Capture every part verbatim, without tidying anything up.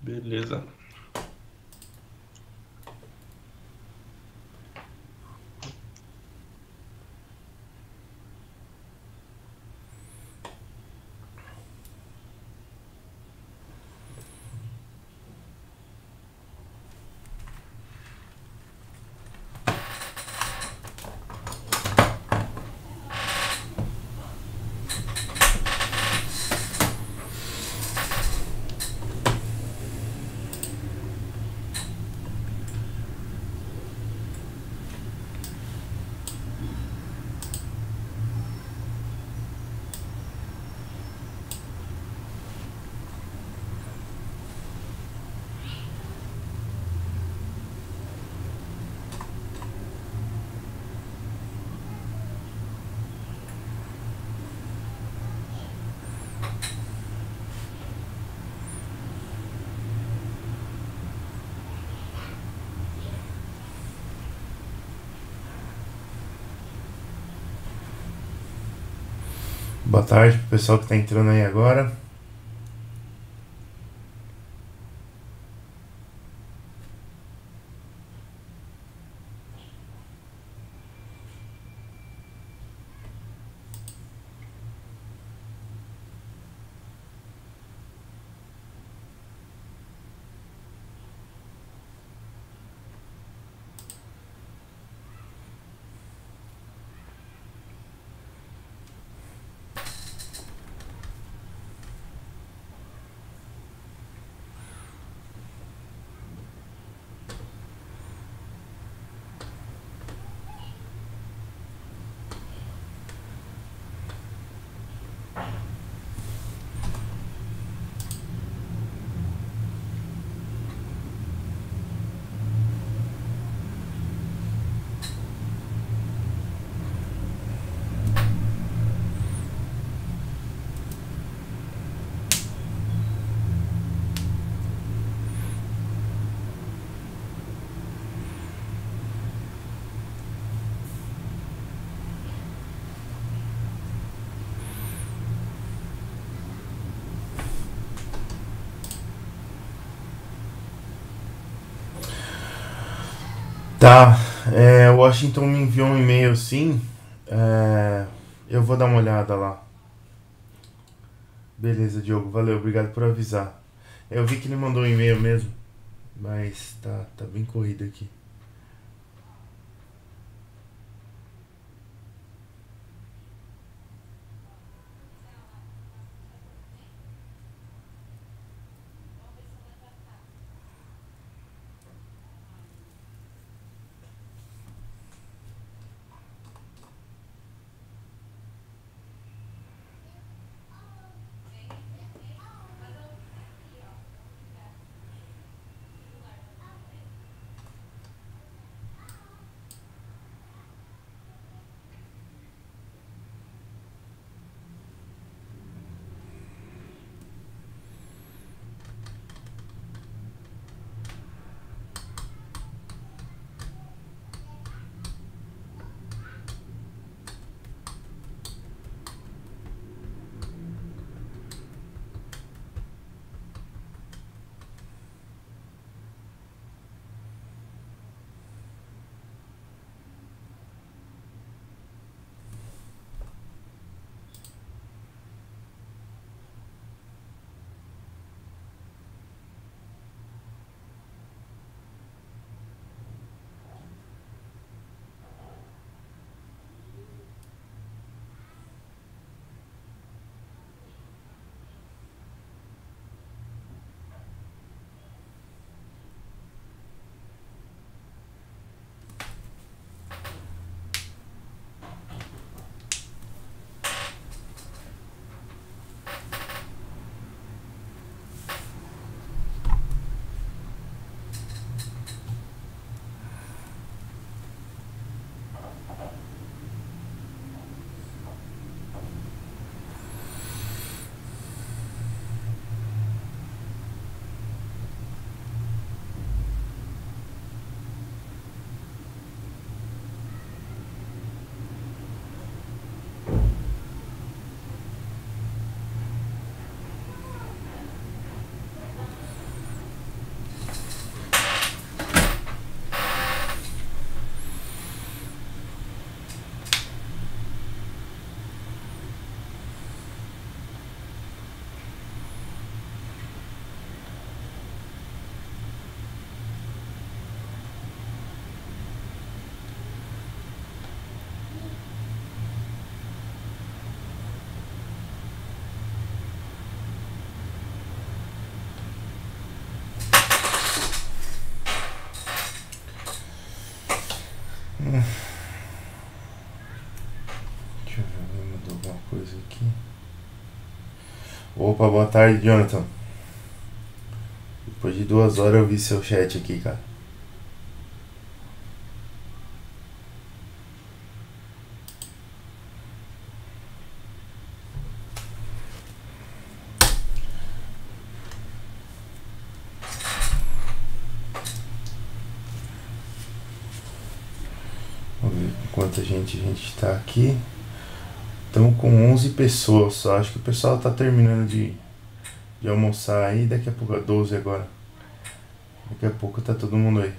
Beleza. Boa tarde pro pessoal que tá entrando aí agora. Tá, é, o Washington me enviou um e-mail sim. É, eu vou dar uma olhada lá. Beleza, Diogo, valeu, obrigado por avisar. Eu vi que ele mandou um e-mail mesmo, mas tá, tá bem corrido aqui. Opa, boa tarde, Jonathan. Depois de duas horas eu vi seu chat aqui, cara. Vamos ver quanta gente a gente tá aqui. Estamos com onze pessoas só. Acho que o pessoal tá terminando de, de almoçar aí. Daqui a pouco, doze agora. Daqui a pouco tá todo mundo aí.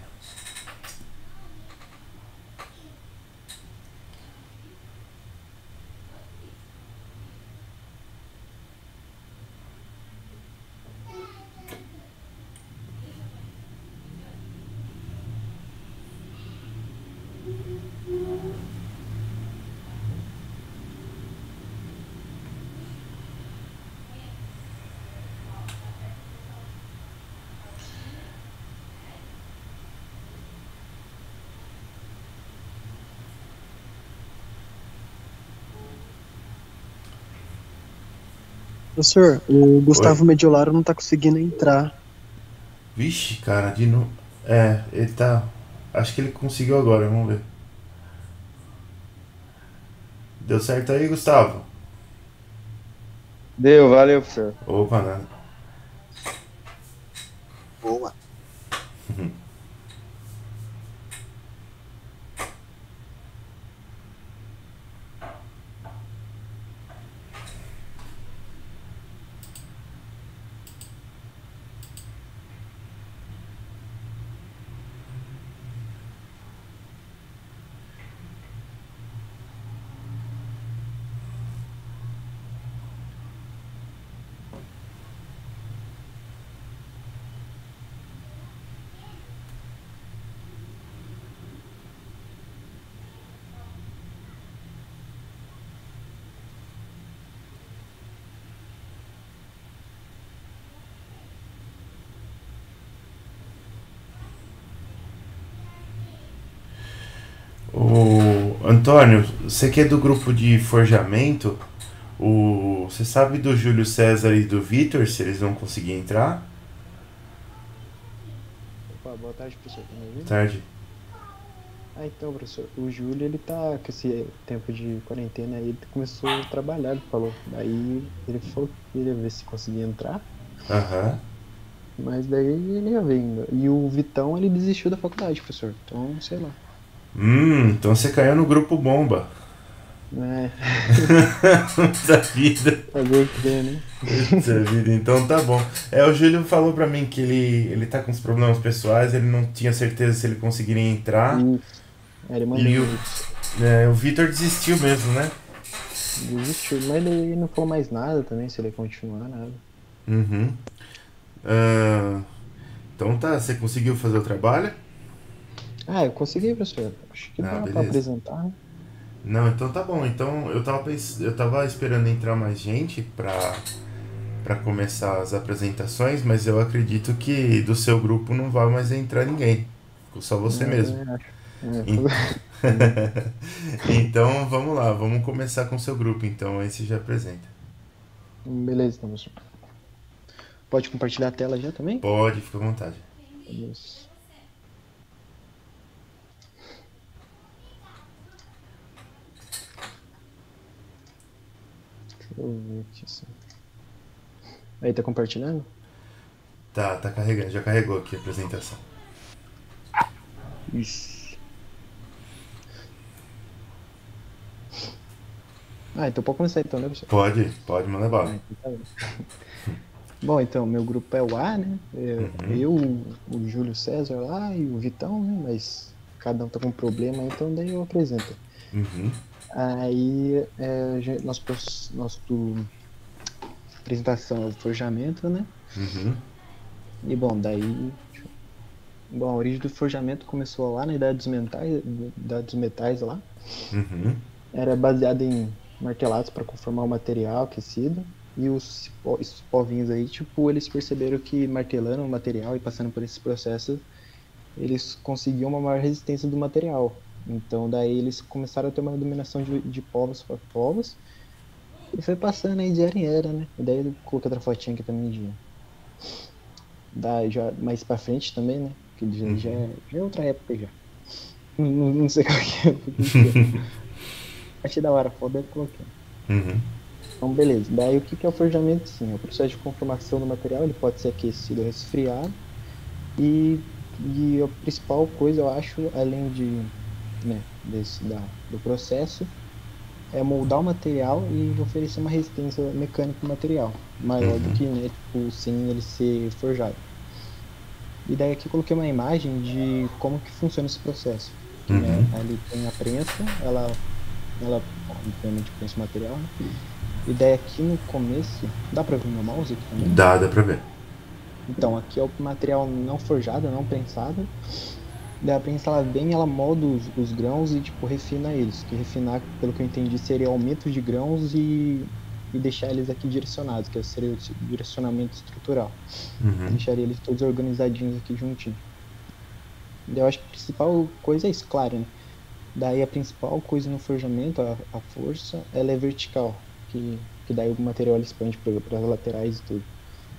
Professor, o Oi. Gustavo Mediolaro não tá conseguindo entrar. Vixe, cara, de novo. É, ele tá. Acho que ele conseguiu agora, vamos ver. Deu certo aí, Gustavo? Deu, valeu, professor. Opa, nada. Boa. O Antônio, você que é do grupo de forjamento, o você sabe do Júlio César e do Vitor se eles vão conseguir entrar? Opa, boa tarde, professor. Tá me ouvindo? Tarde. Ah, então, professor, o Júlio, ele tá com esse tempo de quarentena aí, ele começou a trabalhar, ele falou. Daí ele falou que ia ver se conseguia entrar, Aham. mas daí ele ia ver ainda. E o Vitão, ele desistiu da faculdade, professor. Então, sei lá. Hum, então você caiu no grupo bomba. É, Da vida. fazer o quê, né? Puta vida, então tá bom. É, o Júlio falou pra mim que ele, ele tá com uns problemas pessoais, ele não tinha certeza se ele conseguiria entrar. Isso. É, ele mandou E o, e-mail, professor. é, o Vitor desistiu mesmo, né? Desistiu, mas daí ele não falou mais nada também, se ele ia continuar, nada. Uhum. Ah, então tá, você conseguiu fazer o trabalho? Ah, eu consegui, professor. Acho que Ah, dá pra beleza. apresentar, né? Não, então tá bom. Então eu tava, pens- eu tava esperando entrar mais gente pra, pra começar as apresentações, mas eu acredito que do seu grupo não vai mais entrar ninguém. Ficou só você Eu mesmo. também acho. É, En- também. Então vamos lá, vamos começar com o seu grupo, então aí você já apresenta. Beleza, então, professor. Pode compartilhar a tela já também? Pode, fica à vontade. Isso. Deixa eu ver aqui assim. Aí, tá compartilhando? Tá, tá carregando, já carregou aqui a apresentação. Isso. Ah, então pode começar então, né, professor? Pode, pode mandar Ah, bala. então tá bom. Bom, então, meu grupo é o A, né? É, Uhum, eu, o Júlio César lá e o Vitão, né? Mas cada um tá com um problema, então daí eu apresento. uhum, Aí, é, a gente- nosso, prof- nosso apresentação é o forjamento, né? uhum, E bom, daí bom, a origem do forjamento começou lá na Idade dos Metais, Idade dos Metais lá. uhum, Era baseado em martelados para conformar o material aquecido. E os, cipó- esses povinhos aí, tipo, eles perceberam que martelando o material e passando por esses processos, eles conseguiam uma maior resistência do material. Então, daí eles começaram a ter uma dominação de, de povos para povos. E foi passando aí de era em era, né? E daí eu coloquei outra fotinha aqui também de. Da, já mais pra frente também, né? Que já, já, Uhum. é- já é outra época já. Não, não- não sei qual que é, porque que é. Achei da hora a foto, daí eu coloquei. Uhum. Então, beleza. Daí o que que é o forjamento? Sim, é o processo de conformação do material, ele pode ser aquecido ou resfriado. E, e a principal coisa, eu acho, além de, né, desse, da, do processo, é moldar o material e oferecer uma resistência mecânica ao material, maior do Uhum. que, né, tipo, sem ele ser forjado. E daí aqui eu coloquei uma imagem de como que funciona esse processo. Que, né, Uhum. ali tem a prensa, ela, ela obviamente prensa o material, né? E daí aqui no começo, dá pra ver meu mouse aqui também? Dá, dá pra ver. Então, aqui é o material não forjado, não prensado. Daí a prensa ela vem, ela molda os, os grãos e tipo refina eles. Que refinar, pelo que eu entendi, seria aumento de grãos e, e deixar eles aqui direcionados, que seria o direcionamento estrutural. Uhum. Deixaria eles todos organizadinhos aqui juntinho. Daí eu acho que a principal coisa é isso, claro, né? Daí a principal coisa no forjamento, a, a força, ela é vertical, que, que daí o material ele expande para as laterais e tudo.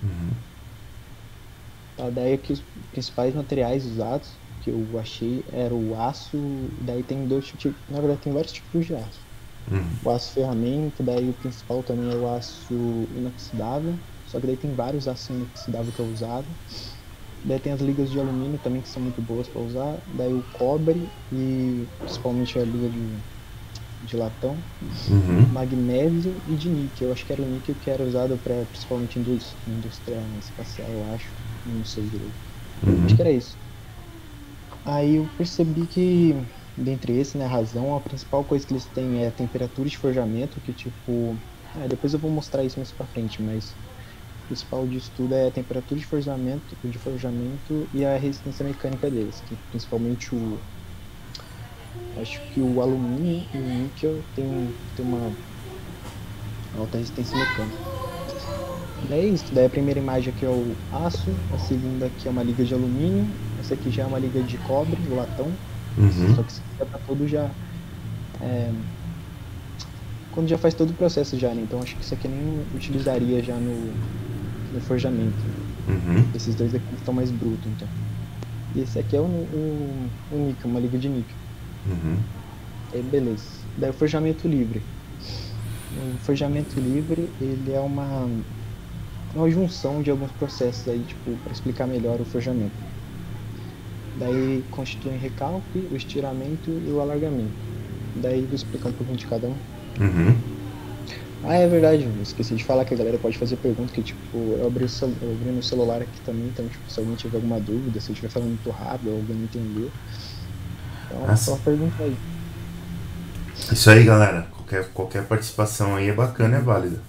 Tá? Daí aqui os principais materiais usados que eu achei era o aço, daí tem dois tipos, na verdade tem vários tipos de aço. O aço ferramenta, daí o principal também é o aço inoxidável, só que daí tem vários aços inoxidáveis que é usado. Daí tem as ligas de alumínio também que são muito boas para usar, daí o cobre e principalmente a liga de, de latão, Uhum. magnésio e de níquel. Eu acho que era o níquel que era usado para principalmente indústria, indústria espacial, eu acho, não sei direito. Acho Uhum. que era isso. Aí eu percebi que, dentre esses, né, a razão, a principal coisa que eles têm é a temperatura de forjamento, que tipo. Ah, depois eu vou mostrar isso mais pra frente, mas o principal disso tudo é a temperatura de forjamento, de forjamento e a resistência mecânica deles, que principalmente o. Acho que o alumínio e o níquel tem, tem uma alta resistência mecânica. Daí é isso. Daí a primeira imagem aqui é o aço, a segunda aqui é uma liga de alumínio, essa aqui já é uma liga de cobre, o latão, Uhum. só que isso aqui já tá todo já. É, quando já faz todo o processo já, né? Então acho que isso aqui eu nem utilizaria já no, no forjamento, né? Uhum. Esses dois aqui estão mais brutos, então. E esse aqui é o, o, o níquel, uma liga de níquel. Uhum. Aí beleza. Daí o forjamento livre. O forjamento livre, ele é uma, uma junção de alguns processos aí, tipo, para explicar melhor o forjamento. Daí constituem recalque, o estiramento e o alargamento. Daí vou explicar um pouquinho de cada um. Uhum. Ah, é verdade, eu esqueci de falar que a galera pode fazer pergunta, que tipo, eu abri, o cel... eu abri no celular aqui também, então tipo, se alguém tiver alguma dúvida, se eu estiver falando muito rápido, ou alguém não entender, então Assim. só pergunta aí. Isso aí, galera. Qualquer, qualquer participação aí é bacana, é válida.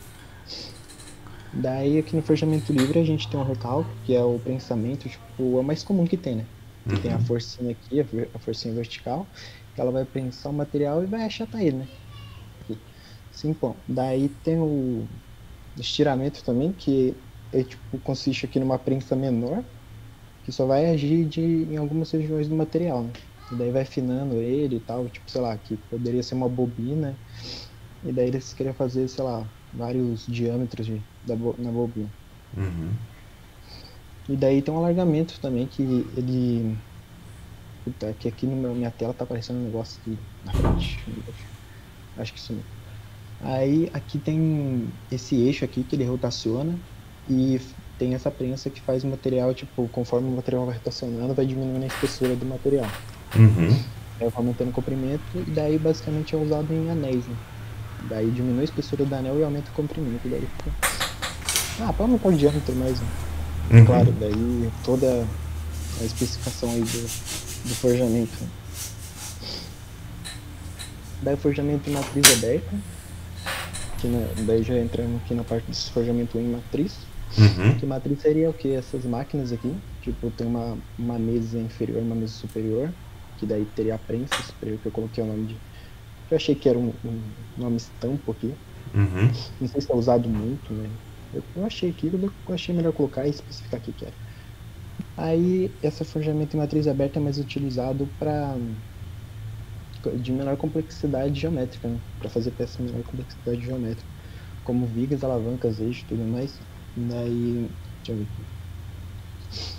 Daí aqui no forjamento livre a gente tem um recalque, que é o prensamento, tipo, é o mais comum que tem, né? Que tem a Uhum. forcinha aqui, a ver- a forcinha vertical, que ela vai prensar o material e vai achatar ele, né? Aqui. Sim, bom. Daí tem o estiramento também, que é tipo, consiste aqui numa prensa menor, que só vai agir de, em algumas regiões do material, né? E daí vai afinando ele e tal, tipo, sei lá, que poderia ser uma bobina, e daí eles queriam fazer, sei lá, vários diâmetros de, da, bo- na bobina. Uhum. E daí tem um alargamento também, que ele. Puta, que aqui na minha tela tá aparecendo um negócio aqui na frente. Embaixo. Acho que sumiu. Aí aqui tem esse eixo aqui que ele rotaciona e tem essa prensa que faz o material, tipo, conforme o material vai rotacionando, vai diminuindo a espessura do material. Uhum. Aí vai aumentando o comprimento e daí basicamente é usado em anéis, né? Daí diminui a espessura do anel e aumenta o comprimento, daí fica. Ah, para aumentar o diâmetro mesmo. Uhum. Claro, daí toda a especificação aí do, do forjamento, né? Daí o forjamento em matriz aberta, que na, daí já entramos aqui na parte desse forjamento em matriz. Uhum. Que matriz seria o quê? Essas máquinas aqui, tipo, tem uma, uma mesa inferior e uma mesa superior, que daí teria a prensa superior, que eu coloquei o nome de. Que eu achei que era um, um nome estampo aqui. Uhum. Não sei se é usado muito, né? Eu, eu achei aqui, eu achei melhor colocar e especificar o que que era. Aí, esse forjamento em matriz aberta é mais utilizado para de menor complexidade geométrica, né? Para fazer peças de menor complexidade geométrica, como vigas, alavancas, eixos e tudo mais. Daí, deixa eu ver aqui.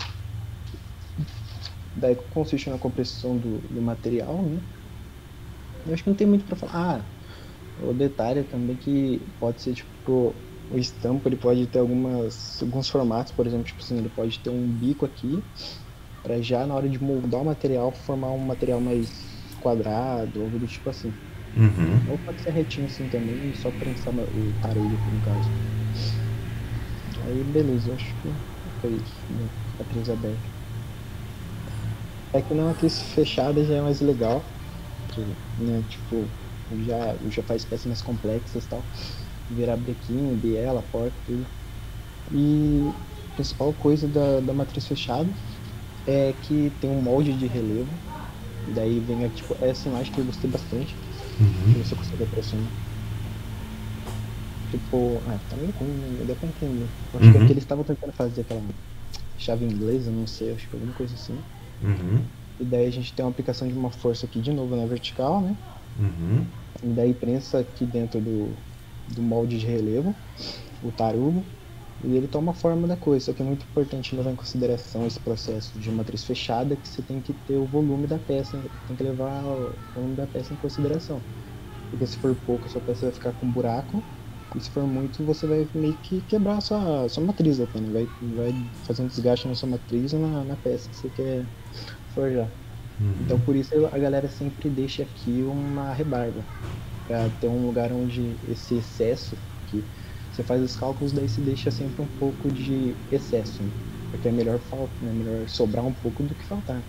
Daí consiste na compressão do, do material, né? Eu acho que não tem muito para falar. Ah, o detalhe também que pode ser tipo o estampo, ele pode ter algumas alguns formatos, por exemplo, tipo assim, ele pode ter um bico aqui para já na hora de moldar o material formar um material mais quadrado, algo do tipo assim. Uhum. Ou pode ser retinho assim também, só prensar o tarugo, no caso. Aí beleza, eu acho que foi isso, né? Matriz aberta. É que na matriz fechada já é mais legal, que, né, tipo, já, já faz peças mais complexas e tal. Virar brequinho, biela, porta, tudo. E a principal coisa da, da matriz fechada é que tem um molde de relevo. E daí vem aqui, tipo, essa imagem que eu gostei bastante. Uhum. Que você consegue aproximar. Tipo, ah, tá meio ruim, né? Deu pra entender. Eu acho Uhum. que aqui eles estavam tentando fazer aquela chave inglesa, não sei, acho que alguma coisa assim. Uhum. E daí a gente tem uma aplicação de uma força aqui de novo na vertical, né? Uhum. E daí prensa aqui dentro do, do molde de relevo, o tarugo. E ele toma forma da coisa, só que é muito importante levar em consideração esse processo de matriz fechada, que você tem que ter o volume da peça, tem que levar o volume da peça em consideração. Porque se for pouco, a sua peça vai ficar com buraco, e se for muito, você vai meio que quebrar a sua, a sua matriz até, né? Vai, vai fazer um desgaste na sua matriz e na, na peça que você quer forjar. Então, Uhum. por isso a galera sempre deixa aqui uma rebarba, para ter um lugar onde esse excesso, que você faz os cálculos, daí se deixa sempre um pouco de excesso, né? Porque é melhor falta, né? Melhor sobrar um pouco do que faltar.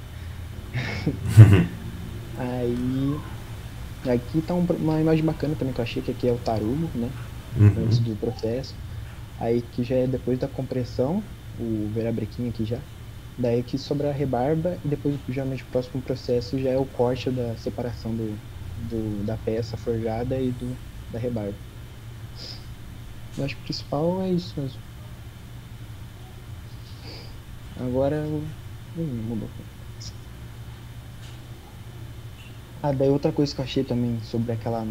Aí, aqui tá um- uma imagem bacana também que eu achei, que aqui é o tarugo, né? Antes Uhum. do processo. Aí que já é depois da compressão, o verabrequim aqui já. Daí aqui sobra a rebarba e depois, geralmente, o próximo processo já é o corte da separação do, do, da peça forjada e do, da rebarba. Eu acho que o principal é isso mesmo. Agora, o- hum, mudou. Ah, daí outra coisa que eu achei também sobre aquela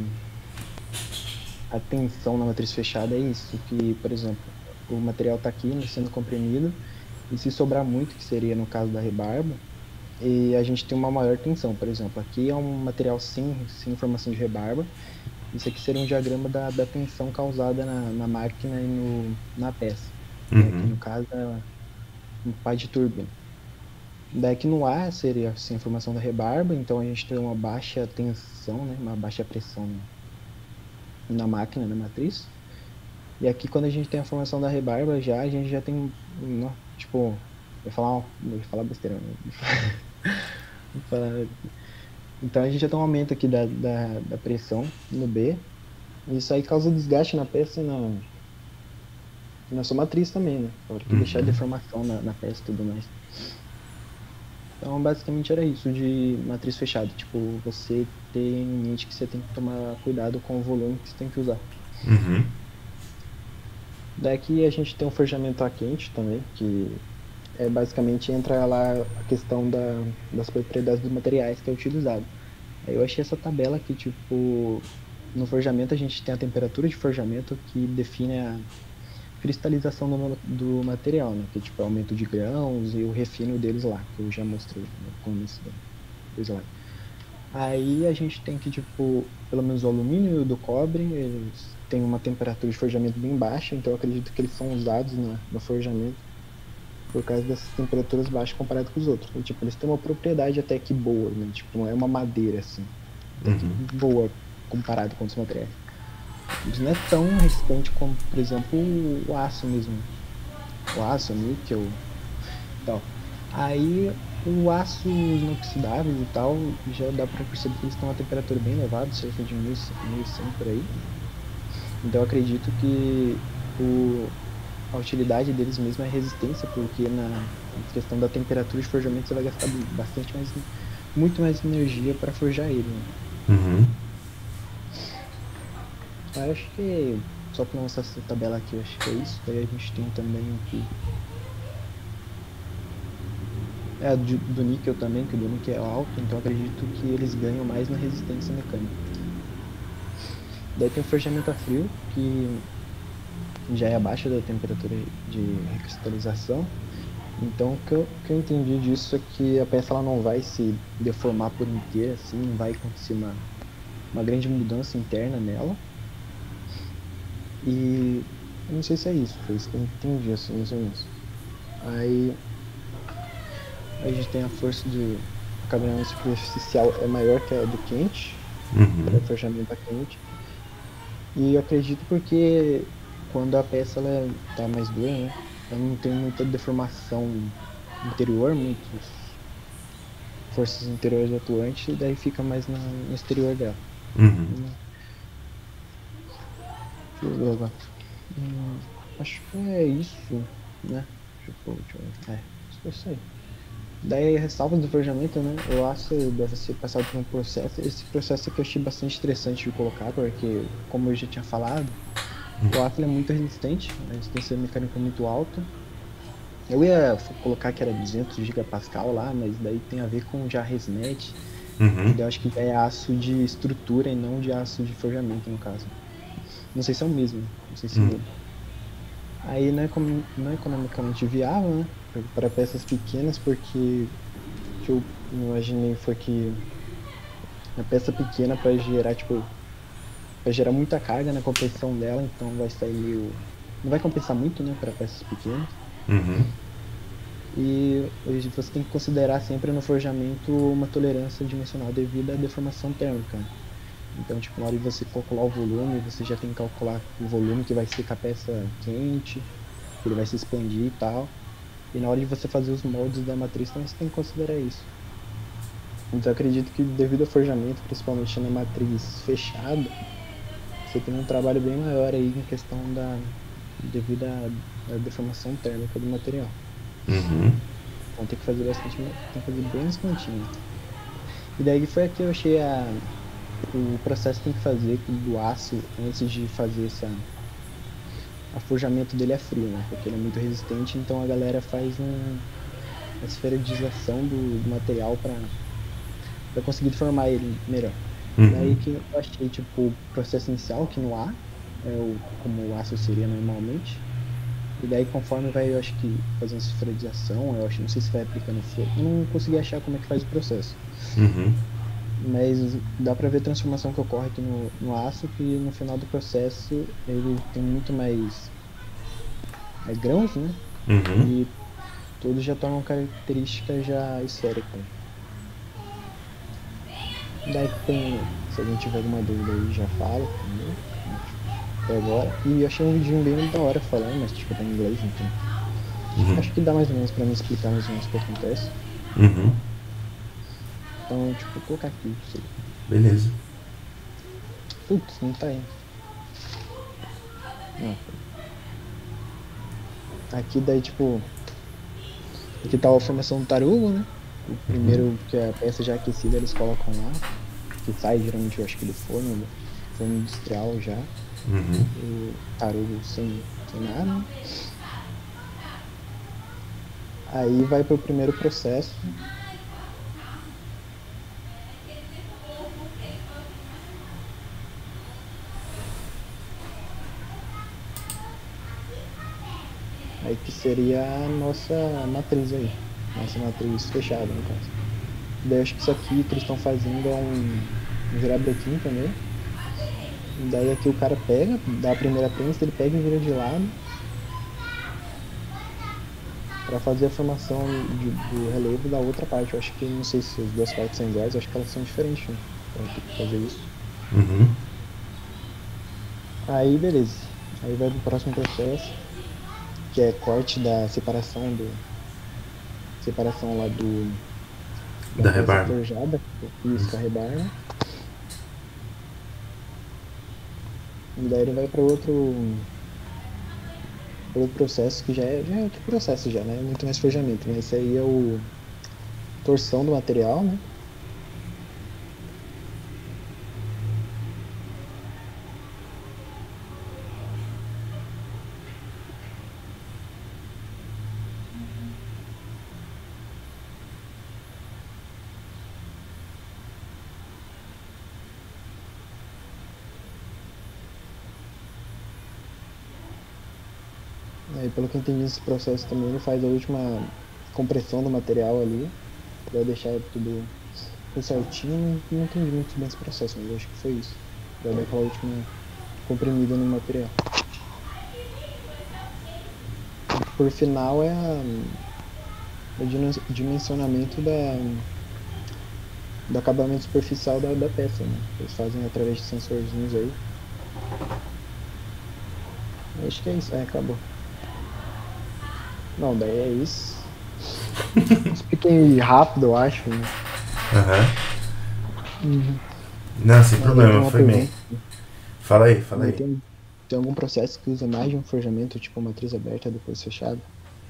a tensão na matriz fechada é isso, que, por exemplo, o material está aqui, né, sendo comprimido, e se sobrar muito, que seria no caso da rebarba, e a gente tem uma maior tensão. Por exemplo, aqui é um material sem, sem formação de rebarba, isso aqui seria um diagrama da, da tensão causada na, na máquina e no, na peça, né, que Uhum. no caso é um pá de turbina. Daí aqui no ar seria sem formação da rebarba, então a gente tem uma baixa tensão, né, uma baixa pressão na máquina, na matriz. E aqui, quando a gente tem a formação da rebarba, já a gente já tem, no- tipo, eu ia falar, eu ia falar besteira, né? Vou falar- Então a gente já tem um aumento aqui da, da, da pressão no B, e isso aí causa desgaste na peça e na, na sua matriz também, né? A hora que deixar Uhum. deformação na, na peça e tudo mais. Então, basicamente era isso de matriz fechada, tipo, você ter em mente que você tem que tomar cuidado com o volume que você tem que usar. Uhum. Daqui a gente tem um forjamento a quente também, que é, basicamente entra lá a questão da, das propriedades dos materiais que é utilizado. Aí eu achei essa tabela que, tipo, no forjamento a gente tem a temperatura de forjamento que define a cristalização do, do material, né? Que é, tipo, é o aumento de grãos e o refino deles lá, que eu já mostrei no começo do do slide. Aí a gente tem que, tipo, pelo menos o alumínio e o do cobre, eles têm uma temperatura de forjamento bem baixa, então eu acredito que eles são usados na, no forjamento por causa dessas temperaturas baixas comparado com os outros. E, tipo, eles têm uma propriedade até que boa, né? Tipo, não é uma madeira, assim, até que Uhum. boa comparado com os materiais. Eles não é tão resistente como, por exemplo, o aço mesmo. O aço, o níquel e tal. Aí, o aço inoxidáveis e tal, já dá para perceber que eles estão a temperatura bem elevada, cerca de mil e cem por aí. Então, eu acredito que o, a utilidade deles mesmo é a resistência, porque na questão da temperatura de forjamento você vai gastar bastante mais, muito mais energia para forjar ele, né? Uhum. Eu acho que, só para mostrar essa tabela aqui, eu acho que é isso. Daí a gente tem também aqui É, do, do níquel também, que o do níquel é alto, então acredito que eles ganham mais na resistência mecânica. Daí tem o forjamento a frio, que já é abaixo da temperatura de recristalização. Então, o que eu, o que eu entendi disso é que a peça ela não vai se deformar por inteiro, assim, não vai acontecer uma, uma grande mudança interna nela. E eu não sei se é isso, foi isso que eu entendi, assim, mais ou menos. Aí a gente tem a força de acabamento superficial é maior que a do quente, para Uhum. forjamento a quente. E eu acredito porque quando a peça ela tá mais dura, né? Ela não tem muita deformação interior, muitas forças interiores atuantes, e daí fica mais na, no exterior dela. Uhum. Hum, Deixa eu ver agora. Hum, acho que é isso, né? Deixa eu, deixa eu ver. É, acho que é isso aí. Daí, ressalvas do forjamento, né? O aço deve ser passado por um processo. Esse processo aqui eu achei bastante interessante de colocar, porque, como eu já tinha falado, o aço ele é muito resistente, a resistência mecânica é muito alta. Eu ia colocar que era duzentos gigapascal lá, mas daí tem a ver com já resnet, e Uhum. daí eu acho que já é aço de estrutura e não de aço de forjamento, no caso. Não sei se é o mesmo, não sei se Uhum. muda. Aí não é, econom- não é economicamente viável, né? Para peças pequenas, porque o que eu imaginei foi que a peça pequena para gerar, tipo, vai gerar muita carga na compressão dela, então vai sair meio. Não vai compensar muito, né, para peças pequenas. Uhum. E você tem que considerar sempre no forjamento uma tolerância dimensional devido à deformação térmica, né? Então, tipo, na hora de você calcular o volume, você já tem que calcular o volume que vai ser com a peça quente, que ele vai se expandir e tal. E na hora de você fazer os moldes da matriz também você tem que considerar isso. Então, eu acredito que devido ao forjamento, principalmente na matriz fechada, você tem um trabalho bem maior aí em questão da devido à, à deformação térmica do material. Uhum. Então tem que fazer bastante, tem que fazer bem nas continhas. E daí foi aqui que eu achei a, o processo que tem que fazer do aço antes de fazer esse a forjamento dele é frio, né? Porque ele é muito resistente, então a galera faz um, uma esferização do, do material para para conseguir formar ele melhor. Daí Uhum. que eu achei tipo o processo inicial que no A é o como o aço seria normalmente. E daí, conforme vai, eu acho que fazendo essa esferização, eu acho, não sei se vai aplicando fogo. Eu não consegui achar como é que faz o processo. Uhum. Mas dá pra ver a transformação que ocorre aqui no, no aço, que no final do processo ele tem muito mais é, grãos, né? Uhum. E todos já tomam característica já esférica. Daí tem, se alguém tiver alguma dúvida aí, já fala também. Até agora. E eu achei um vídeo bem da hora falando, mas tipo, tá em inglês, então. Uhum. Acho que dá mais ou menos pra me explicar mais ou menos o que acontece. Uhum. Então, tipo, vou colocar aqui, não sei. Beleza. Putz, não tá aí. Não, aqui daí, tipo, aqui tá a formação do tarugo, né? O Uhum. primeiro que a peça já aquecida eles colocam lá, que sai geralmente eu acho que do forno, do forno industrial já. Uhum. O tarugo sem, sem nada. Aí vai pro primeiro processo. Aí que seria a nossa matriz aí. Nossa matriz fechada, no caso. Daí eu acho que isso aqui que eles estão fazendo é um, um virabrequim também. Daí aqui o cara pega, dá a primeira prensa, ele pega e vira de lado para fazer a formação de, do relevo da outra parte. Eu acho que, não sei se as duas partes são iguais, eu acho que elas são diferentes, né? Pra ter que fazer isso. Uhum. Aí, beleza. Aí vai pro próximo processo, que é corte da separação do separação lá do da Da peça rebarba. forjada, isso com a rebarba. E daí ele vai para outro pro outro processo que já é, já é outro processo já, né? Muito mais forjamento, mas esse aí é o torção do material, né? Aí, pelo que eu entendi nesse processo também, ele faz a última compressão do material ali, pra deixar tudo, tudo certinho. Não entendi muito bem esse processo, mas eu acho que foi isso. Pra dar aquela última comprimida no material. Por final é a, o dimen- dimensionamento da, do acabamento superficial da, da peça, né? Eles fazem através de sensorzinhos aí. Acho que é isso. É, acabou. Não, daí é isso. Expliquei rápido, eu acho, né? Aham. Uhum. Não, sem Mas aí tem problema, uma foi bem. pergunta. Fala aí, fala Mas aí. tem, tem algum processo que usa mais de um forjamento, tipo matriz aberta depois fechada?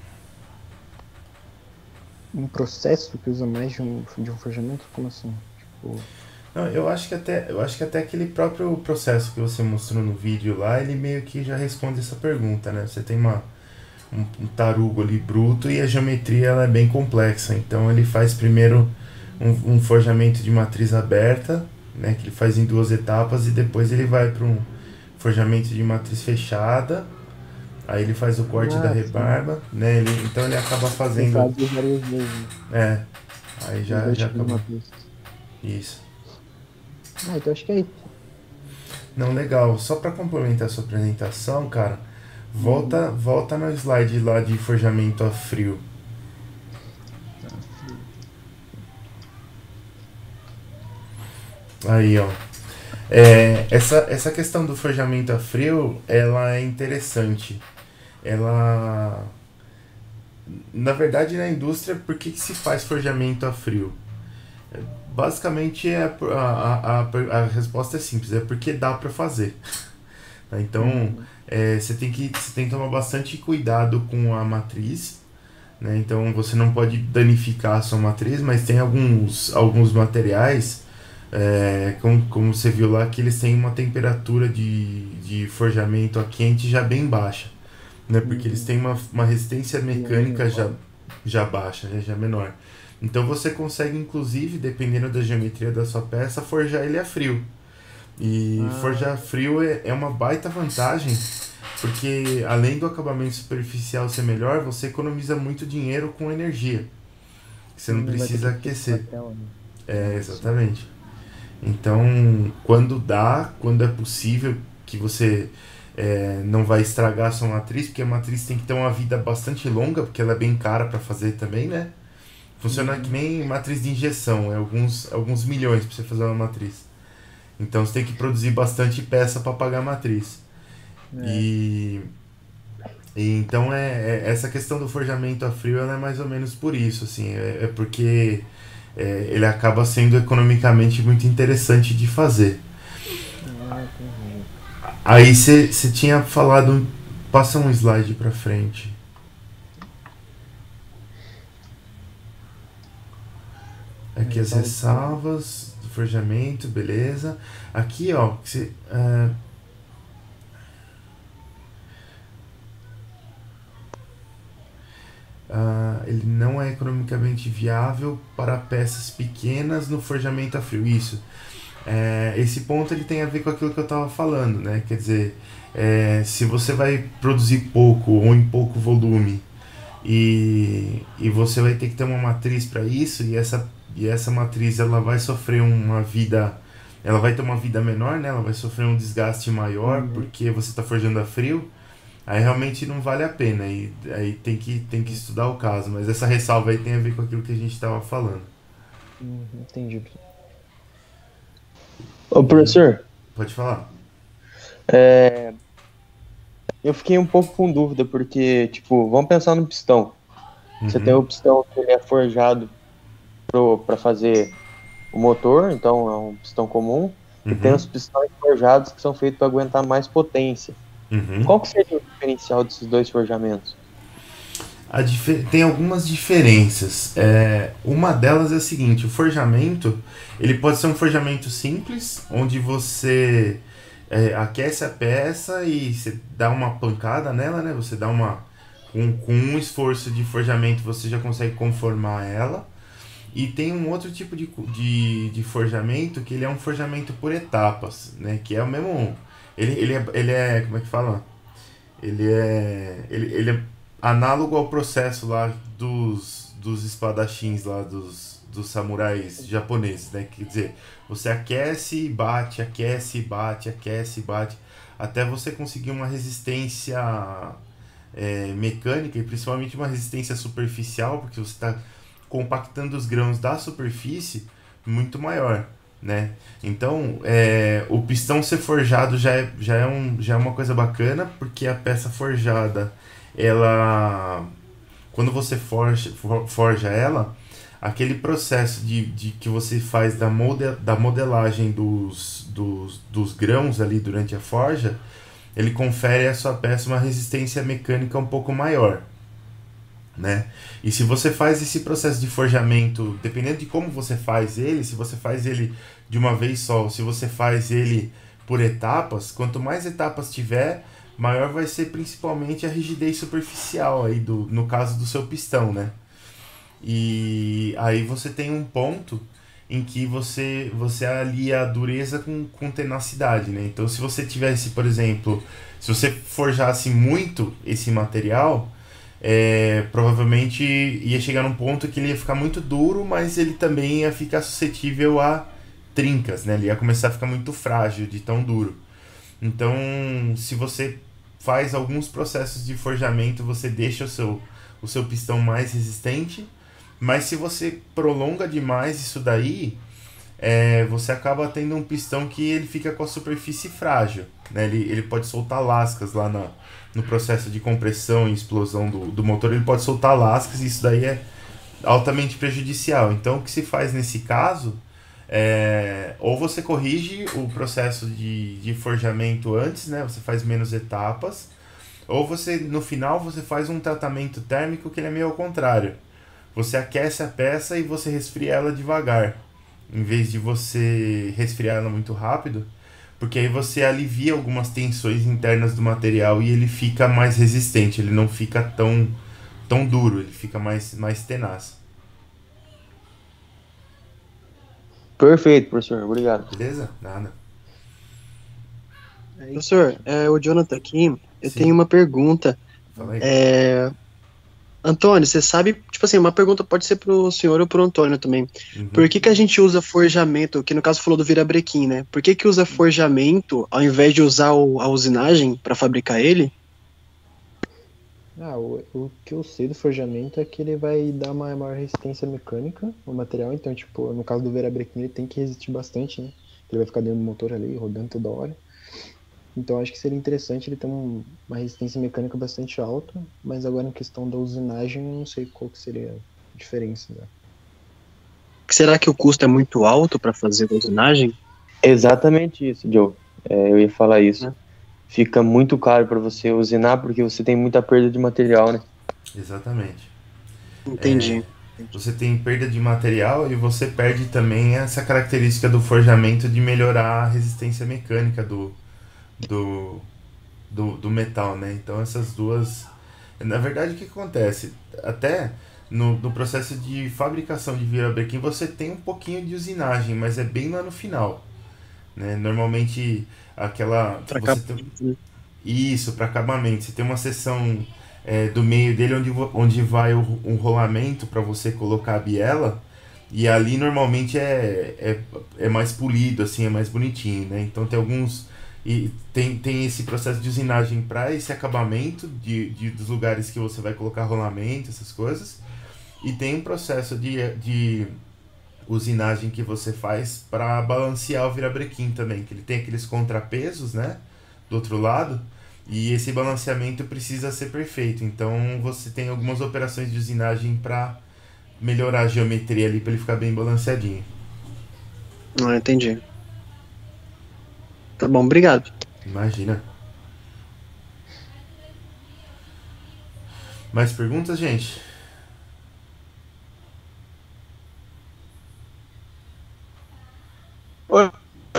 Um processo que usa mais de um, de um forjamento? Como assim? Tipo, Não, eu acho que até, eu acho que até aquele próprio processo que você mostrou no vídeo lá, ele meio que já responde essa pergunta, né? Você tem uma, um, um tarugo ali bruto e a geometria ela é bem complexa. Então ele faz primeiro um, um forjamento de matriz aberta, né? Que ele faz em duas etapas e depois ele vai para um forjamento de matriz fechada. Aí ele faz o corte da ah, sim. rebarba, né? Ele, então ele acaba No fazendo. caso, eu usaria os dois, né? É, aí Os já, dois já tipos de acabou. matriz. Isso. Ah, então acho que é isso. Não, legal. Só para complementar a sua apresentação, cara, Uhum. volta, volta no slide lá de forjamento a frio. Tá, frio. Aí, ó. É, essa, essa questão do forjamento a frio, ela é interessante. Ela, na verdade, na indústria, por que, que se faz forjamento a frio? Basicamente, é, a, a, a, a resposta é simples, é porque dá para fazer. Tá? Então, Uhum. é, você tem que, você tem que tomar bastante cuidado com a matriz, né? Então, você não pode danificar a sua matriz, mas tem alguns, alguns materiais, é, como, como você viu lá, que eles têm uma temperatura de, de forjamento a quente já bem baixa, né? Porque eles Uhum. têm uma, uma resistência E é mecânica já, menor. já baixa, né? Já menor. Então, você consegue, inclusive, dependendo da geometria da sua peça, forjar ele a frio. E Ah, forjar frio é, é uma baita vantagem, porque além do acabamento superficial ser melhor, você economiza muito dinheiro com energia. Você não não vai ter que precisa aquecer a aquecer. tela, né? É, Ah, sim. exatamente. Então, quando dá, quando é possível que você é, não vai estragar a sua matriz, porque a matriz tem que ter uma vida bastante longa, porque ela é bem cara para fazer também, né? Funciona que Uhum. nem matriz de injeção, é alguns, alguns milhões para você fazer uma matriz. Então você tem que produzir bastante peça para pagar a matriz. É. E, e então é, é- essa questão do forjamento a frio ela é mais ou menos por isso, assim, é, é porque é, ele acaba sendo economicamente muito interessante de fazer. Ah, entendi. Aí você tinha falado, passa um slide para frente. Aqui as Ressalva de forjamento. ressalvas do forjamento, beleza. Aqui ó, que você, ah, ah, ele não é economicamente viável para peças pequenas no forjamento a frio. Isso. É, esse ponto ele tem a ver com aquilo que eu estava falando, né? Quer dizer, é, se você vai produzir pouco ou em pouco volume e, e você vai ter que ter uma matriz para isso e essa, e essa matriz ela vai sofrer uma vida, ela vai ter uma vida menor, né? Ela vai sofrer um desgaste maior Uhum. porque você está forjando a frio. Aí realmente não vale a pena, e aí tem que, tem que estudar o caso, mas essa ressalva aí tem a ver com aquilo que a gente estava falando. Uhum. Entendi. Ô, E professor, pode falar. é, eu fiquei um pouco com dúvida, porque, tipo, vamos pensar no pistão. Você tem Uhum, o pistão que ele é forjado para fazer o motor, então é um pistão comum, e tem uhum, os pistões forjados que são feitos para aguentar mais potência. uhum. Qual que seria o diferencial desses dois forjamentos? A dife- tem algumas diferenças. É, uma delas é a seguinte: o forjamento ele pode ser um forjamento simples, onde você é, aquece a peça e você dá uma pancada nela, né? Você dá uma com, com um esforço de forjamento você já consegue conformar ela. E tem um outro tipo de, de, de forjamento que ele é um forjamento por etapas, né? Que é o mesmo. Ele, ele, é, ele é. Como é que fala? Ele é, ele, ele é análogo ao processo lá dos, dos espadachins lá, dos, dos samurais japoneses, né? Quer dizer, você aquece e bate, aquece e bate, aquece e bate, até você conseguir uma resistência é, mecânica e principalmente uma resistência superficial, porque você está compactando os grãos da superfície muito maior, né? Então, é, o pistão ser forjado já é, já, é um, já é uma coisa bacana, porque a peça forjada, ela, quando você forja, for- forja ela, aquele processo de, de que você faz da, molde, da modelagem dos, dos, dos grãos ali durante a forja, ele confere à sua peça uma resistência mecânica um pouco maior, né? E se você faz esse processo de forjamento, dependendo de como você faz ele, se você faz ele de uma vez só, ou se você faz ele por etapas, quanto mais etapas tiver, maior vai ser principalmente a rigidez superficial aí do, no caso do seu pistão, né? E aí você tem um ponto em que você, você alia a dureza com, com tenacidade, né? Então, se você tivesse, por exemplo, se você forjasse muito esse material, é, provavelmente ia chegar num ponto que ele ia ficar muito duro, mas ele também ia ficar suscetível a trincas, né? Ele ia começar a ficar muito frágil de tão duro. Então, se você faz alguns processos de forjamento, você deixa o seu, o seu pistão mais resistente, mas se você prolonga demais isso daí, é, você acaba tendo um pistão que ele fica com a superfície frágil, né? Ele, ele pode soltar lascas lá na, no processo de compressão e explosão do, do motor, ele pode soltar lascas e isso daí é altamente prejudicial. Então, o que se faz nesse caso é, ou você corrige o processo de, de forjamento antes, né? Você faz menos etapas, ou você, no final, você faz um tratamento térmico que ele é meio ao contrário. Você aquece a peça e você resfria ela devagar, em vez de você resfriar ela muito rápido, porque aí você alivia algumas tensões internas do material e ele fica mais resistente, ele não fica tão, tão duro, ele fica mais, mais tenaz. Perfeito, professor. Obrigado. Beleza? Nada. Professor, é, o Jonathan aqui, eu Sim. tenho uma pergunta. Fala aí. É, Antônio, você sabe, tipo assim, uma pergunta pode ser pro senhor ou pro Antônio também. Uhum. Por que que a gente usa forjamento, que no caso falou do virabrequim, né? Por que que usa forjamento ao invés de usar o- a usinagem para fabricar ele? Ah, o, o que eu sei do forjamento é que ele vai dar uma maior resistência mecânica ao material, então, tipo, no caso do virabrequim ele tem que resistir bastante, né? Ele vai ficar dentro do motor ali, rodando toda hora. Então acho que seria interessante ele ter um- uma resistência mecânica bastante alta, mas agora em questão da usinagem, eu não sei qual que seria a diferença, né? Será que o custo é muito alto para fazer a usinagem? Exatamente isso, Joe. É, eu ia falar isso. É. Fica muito caro para você usinar porque você tem muita perda de material, né? Exatamente. Entendi. Você tem perda de material e você perde também essa característica do forjamento de melhorar a resistência mecânica do, do, do, do metal, né? Então essas duas... Na verdade, o que acontece? Até no, no processo de fabricação de virabrequim você tem um pouquinho de usinagem, mas é bem lá no final, né? Normalmente aquela... Pra você cá. tem- Isso, para acabamento. Você tem uma seção é, do meio dele onde, vo- onde vai o, um rolamento para você colocar a biela. E ali normalmente é, é, é mais polido, assim, é mais bonitinho, né? Então tem alguns. E tem, tem esse processo de usinagem para esse acabamento de, de, dos lugares que você vai colocar rolamento, essas coisas. E tem um processo de, de usinagem que você faz para balancear o virabrequim também, que ele tem aqueles contrapesos, né? Do outro lado, e esse balanceamento precisa ser perfeito. Então você tem algumas operações de usinagem para melhorar a geometria ali para ele ficar bem balanceadinho. Não, entendi. Tá bom, obrigado. Imagina. Mais perguntas, gente? Oi,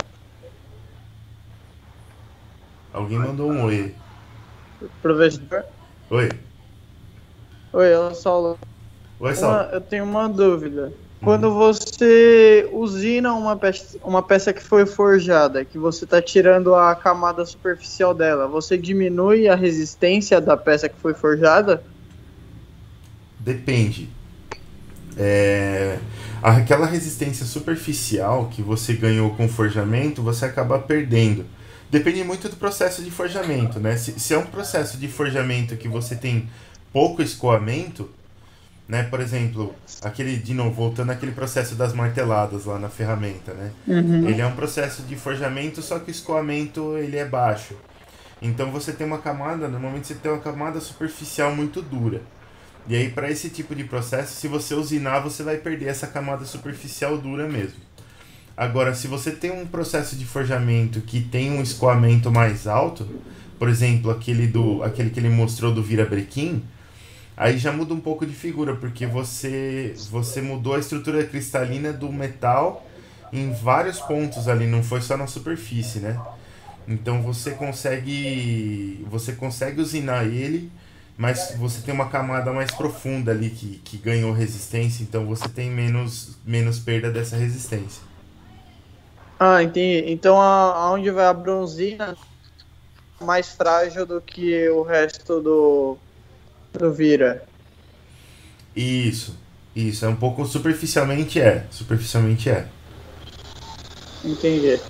Alguém mandou um oi. professor. Oi. Oi, ela só. Oi, Uma, Sal. eu tenho uma dúvida. Quando você usina uma peça, uma peça que foi forjada, que você está tirando a camada superficial dela, você diminui a resistência da peça que foi forjada? Depende. É, aquela resistência superficial que você ganhou com o forjamento, você acaba perdendo. Depende muito do processo de forjamento, né? Se, se é um processo de forjamento que você tem pouco escoamento, né? Por exemplo, aquele, de novo, voltando àquele processo das marteladas lá na ferramenta, né? Uhum. Ele é um processo de forjamento, só que o escoamento ele é baixo. Então você tem uma camada, normalmente você tem uma camada superficial muito dura. E aí para esse tipo de processo, se você usinar, você vai perder essa camada superficial dura mesmo. Agora, se você tem um processo de forjamento que tem um escoamento mais alto, por exemplo, aquele, do, aquele que ele mostrou do virabrequim, aí já muda um pouco de figura, porque você, você mudou a estrutura cristalina do metal em vários pontos ali, não foi só na superfície, né? Então você consegue, você consegue usinar ele, mas você tem uma camada mais profunda ali que, que ganhou resistência, então você tem menos, menos perda dessa resistência. Ah, entendi. Então a- aonde vai a bronzina é mais frágil do que o resto do, do vira. Isso, isso, é um pouco superficialmente é, superficialmente é. Entendi.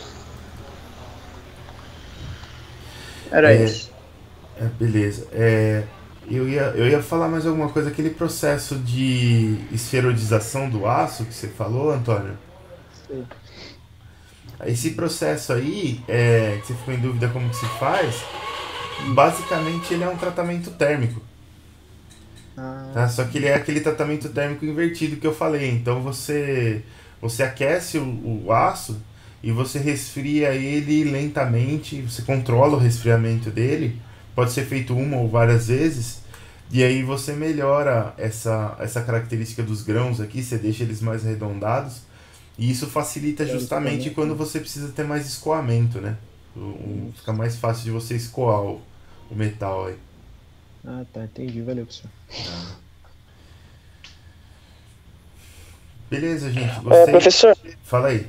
Era É, isso. é, beleza. É, eu, ia, eu ia falar mais alguma coisa, aquele processo de esferodização do aço que você falou, Antônio. Sei. Esse processo aí, é, que você ficou em dúvida como que se faz, basicamente ele é um tratamento térmico, Ah, tá? Só que ele é aquele tratamento térmico invertido que eu falei. Então você, você aquece o, o aço e você resfria ele lentamente, você controla o resfriamento dele, pode ser feito uma ou várias vezes, e aí você melhora essa, essa característica dos grãos aqui, você deixa eles mais arredondados, e isso facilita justamente quando você precisa ter mais escoamento, né? O, o- fica mais fácil de você escoar o, o metal aí. ah, tá, entendi. Valeu, professor. Beleza, gente, É, gostei. professor, Fala aí.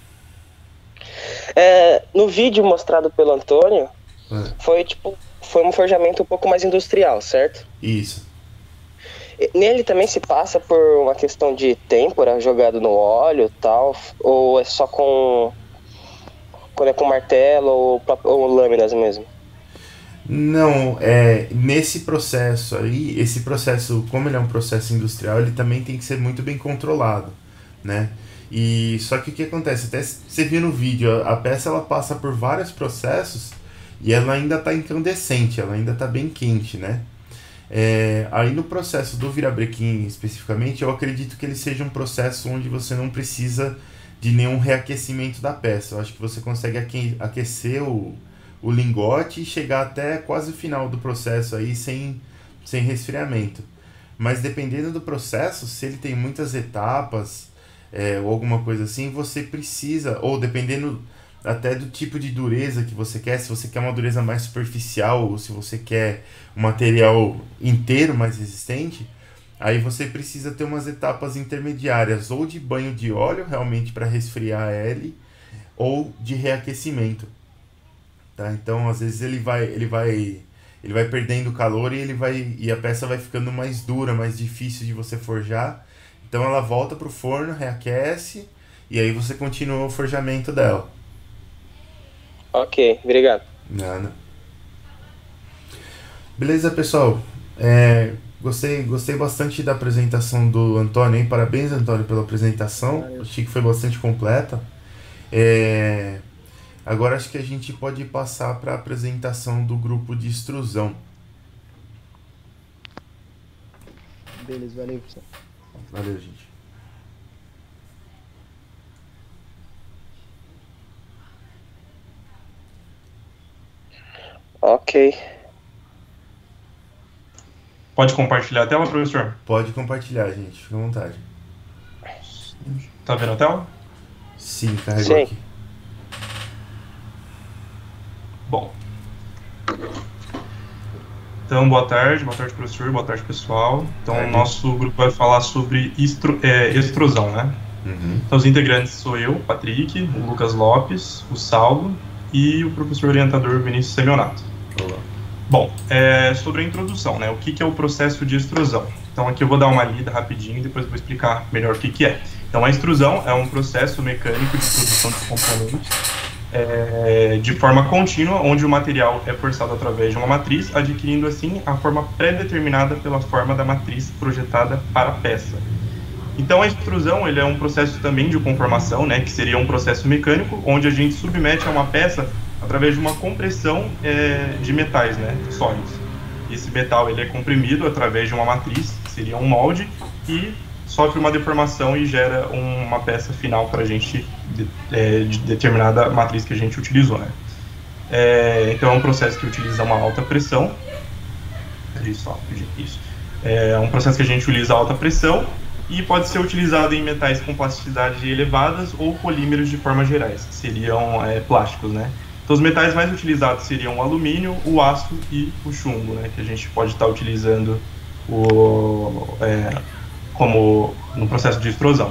é, no vídeo mostrado pelo Antônio, Ah, foi tipo, foi um forjamento um pouco mais industrial, certo? isso. E nele também se passa por uma questão de têmpora jogado no óleo e tal, ou é só com quando é com martelo ou, pró- ou lâminas mesmo? Não, é, nesse processo aí, esse processo, como ele é um processo industrial, ele também tem que ser muito bem controlado, né? E só que o que acontece, até você viu no vídeo, a, a peça ela passa por vários processos e ela ainda está incandescente, ela ainda está bem quente, né? É, aí no processo do virabrequim especificamente, eu acredito que ele seja um processo onde você não precisa de nenhum reaquecimento da peça. Eu acho que você consegue aque- aquecer o, o lingote e chegar até quase o final do processo aí sem, sem resfriamento. Mas dependendo do processo, se ele tem muitas etapas, é, ou alguma coisa assim, você precisa, ou dependendo até do tipo de dureza que você quer, se você quer uma dureza mais superficial ou se você quer um material inteiro mais resistente, aí você precisa ter umas etapas intermediárias, ou de banho de óleo realmente para resfriar ele, ou de reaquecimento, tá? Então às vezes ele vai, ele vai, ele vai perdendo calor e ele vai e a peça vai ficando mais dura, mais difícil de você forjar. Então ela volta pro forno, reaquece e aí você continua o forjamento dela. Ok, obrigado. Nada. Beleza, pessoal. É, gostei, gostei bastante da apresentação do Antônio, hein? Parabéns, Antônio, pela apresentação. Valeu. Achei que foi bastante completa. É, agora acho que a gente pode passar para a apresentação do grupo de extrusão. Beleza, valeu, professor. Valeu, gente. Ok. Pode compartilhar a tela, professor? Pode compartilhar, gente. Fica à vontade. Tá vendo a tela? Sim, carregou Sim. aqui. Bom. Então, boa tarde, boa tarde, professor, boa tarde, pessoal. Então, o nosso grupo vai falar sobre estro, é, extrusão, né? Uhum. Então, os integrantes sou eu, Patrick, o Lucas Lopes, o Salvo e o professor orientador Vinícius Semionato. Olá. Bom, é, sobre a introdução, né? O que, que é o processo de extrusão? Então, aqui eu vou dar uma lida rapidinho e depois eu vou explicar melhor o que, que é. Então, a extrusão é um processo mecânico de produção de componentes é, de forma contínua, onde o material é forçado através de uma matriz, adquirindo assim a forma pré-determinada pela forma da matriz projetada para a peça. Então, a extrusão ele é um processo também de conformação, né, que seria um processo mecânico, onde a gente submete a uma peça através de uma compressão é, de metais, né, sólidos. Esse metal ele é comprimido através de uma matriz, que seria um molde, e sofre uma deformação e gera uma peça final para a gente, de, é, de determinada matriz que a gente utilizou, né. É, então, é um processo que utiliza uma alta pressão. Isso, isso. É um processo que a gente utiliza alta pressão e pode ser utilizado em metais com plasticidade elevadas ou polímeros de forma gerais, que seriam é, plásticos, né. Então, os metais mais utilizados seriam o alumínio, o aço e o chumbo, né, que a gente pode estar utilizando o, é, como no processo de extrusão.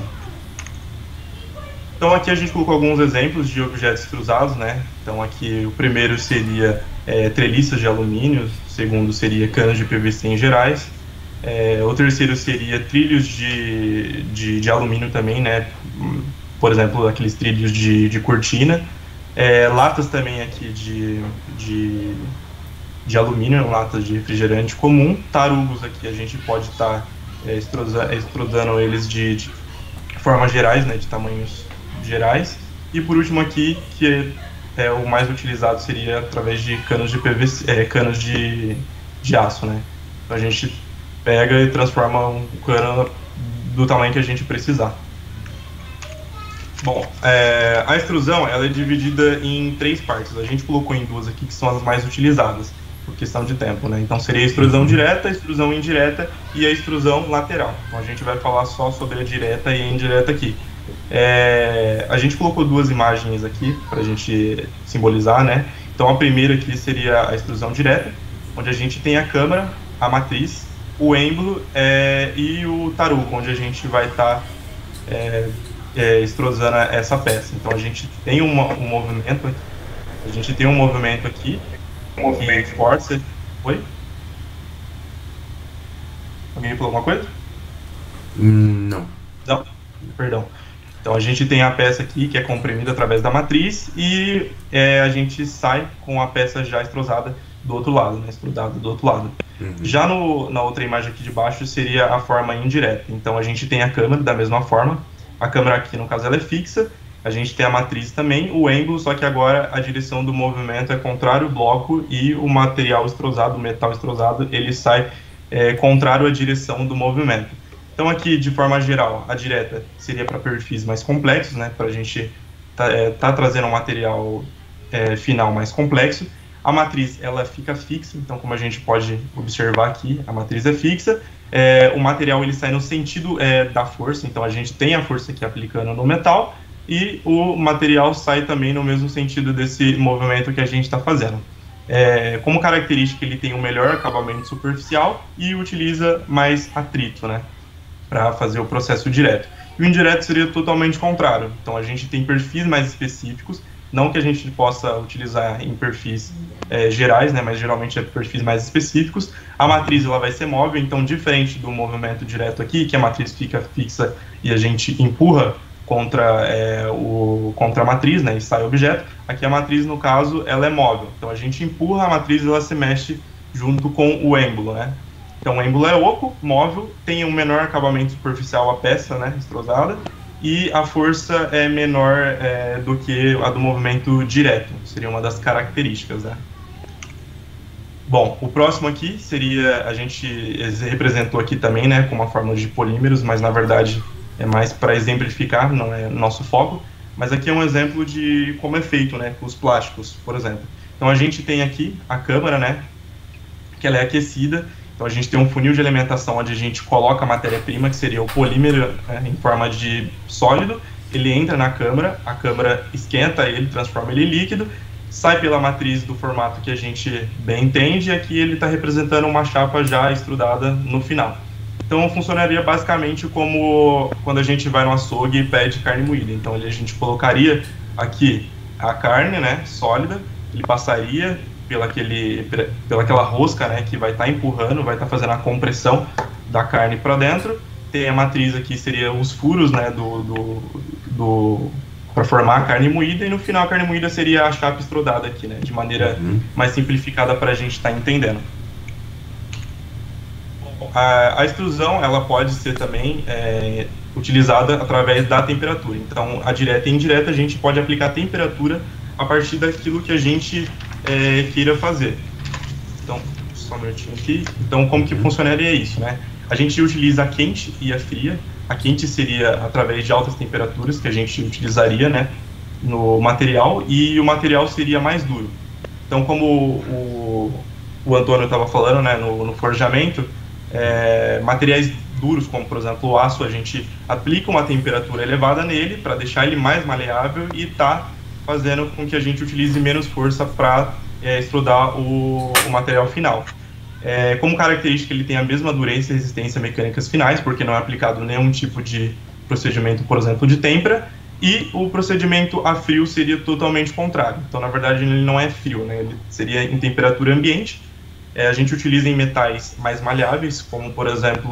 Então, aqui a gente colocou alguns exemplos de objetos extrusados, né. Então, aqui o primeiro seria é, treliças de alumínio, o segundo seria canos de P V C em gerais, é, o terceiro seria trilhos de, de, de alumínio também, né, por exemplo, aqueles trilhos de, de cortina. É, latas também aqui de, de, de alumínio, latas de refrigerante comum. Tarugos aqui a gente pode estar tá, é, extrudando eles de, de formas gerais, né, de tamanhos gerais. E por último aqui, que é, é o mais utilizado, seria através de canos de P V C, é, canos de, de aço, né. Então a gente pega e transforma um cano do tamanho que a gente precisar. Bom, é, a extrusão ela é dividida em três partes. A gente colocou em duas aqui que são as mais utilizadas, por questão de tempo, né? Então seria a extrusão direta, a extrusão indireta e a extrusão lateral. Então a gente vai falar só sobre a direta e a indireta aqui. É, a gente colocou duas imagens aqui para a gente simbolizar, né? Então a primeira aqui seria a extrusão direta, onde a gente tem a câmara, a matriz, o êmbolo é, e o tarugo, onde a gente vai estar tá, é, É, extrusando essa peça. Então a gente tem uma, um movimento a gente tem um movimento aqui um movimento força. Oi? Alguém falou alguma coisa? Hum, não. Não, perdão. Então a gente tem a peça aqui que é comprimida através da matriz e é, a gente sai com a peça já extrusada do outro lado, né, extrudada do outro lado. Uhum. Já no, na outra imagem aqui de baixo seria a forma indireta. Então a gente tem a câmara da mesma forma. A câmera aqui, no caso, ela é fixa, a gente tem a matriz também, o êmbolo, só que agora a direção do movimento é contrário ao bloco e o material extrusado, o metal extrusado, ele sai é, contrário à direção do movimento. Então aqui, de forma geral, a direta seria para perfis mais complexos, né, para a gente tá, é, tá trazendo um material é, final mais complexo. A matriz, ela fica fixa, então como a gente pode observar aqui, a matriz é fixa. É, o material ele sai no sentido é, da força, então a gente tem a força aqui aplicando no metal e o material sai também no mesmo sentido desse movimento que a gente está fazendo. É, como característica, ele tem um melhor acabamento superficial e utiliza mais atrito, né, para fazer o processo direto. E o indireto seria totalmente contrário, então a gente tem perfis mais específicos, não que a gente possa utilizar em perfis é, gerais, né, mas geralmente é perfis mais específicos. A matriz ela vai ser móvel, então diferente do movimento direto aqui, que a matriz fica fixa e a gente empurra contra, é, o, contra a matriz, né, e sai o objeto, aqui a matriz, no caso, ela é móvel. Então a gente empurra a matriz e ela se mexe junto com o êmbolo, né. Então o êmbolo é oco, móvel, tem um menor acabamento superficial a peça, né, extrusada, e a força é menor é, do que a do movimento direto, seria uma das características, né? Bom, o próximo aqui seria, a gente representou aqui também, né, com uma fórmula de polímeros, mas na verdade é mais para exemplificar, não é nosso foco, mas aqui é um exemplo de como é feito, né, com os plásticos, por exemplo. Então a gente tem aqui a câmara, né, que ela é aquecida. Então a gente tem um funil de alimentação onde a gente coloca a matéria-prima, que seria o polímero, né, em forma de sólido, ele entra na câmara, a câmara esquenta ele, transforma ele em líquido, sai pela matriz do formato que a gente bem entende, e aqui ele está representando uma chapa já estrudada no final. Então funcionaria basicamente como quando a gente vai no açougue e pede carne moída. Então a gente colocaria aqui a carne, né, sólida, ele passaria pela, aquele, pela aquela rosca, né, que vai estar tá empurrando, vai estar tá fazendo a compressão da carne para dentro. Tem a matriz aqui, seria os furos, né, do, do, do, para formar a carne moída, e no final a carne moída seria a chapa estrudada aqui, né, de maneira uhum. mais simplificada para a gente estar tá entendendo. A, a extrusão, ela pode ser também é, utilizada através da temperatura. Então, a direta e indireta, a gente pode aplicar a temperatura a partir daquilo que a gente é, queira fazer. Então, só um minutinho aqui. Então, como que funcionaria isso, né? A gente utiliza a quente e a fria. A quente seria através de altas temperaturas que a gente utilizaria, né, no material, e o material seria mais duro. Então, como o, o Antônio estava falando, né, no, no forjamento, é, materiais duros, como por exemplo o aço, a gente aplica uma temperatura elevada nele para deixar ele mais maleável e tá fazendo com que a gente utilize menos força para é, extrudar o, o material final. É, como característica, ele tem a mesma dureza e resistência mecânicas finais, porque não é aplicado nenhum tipo de procedimento, por exemplo, de têmpera, e o procedimento a frio seria totalmente contrário. Então, na verdade, ele não é frio, né? Ele seria em temperatura ambiente. É, a gente utiliza em metais mais maleáveis, como, por exemplo,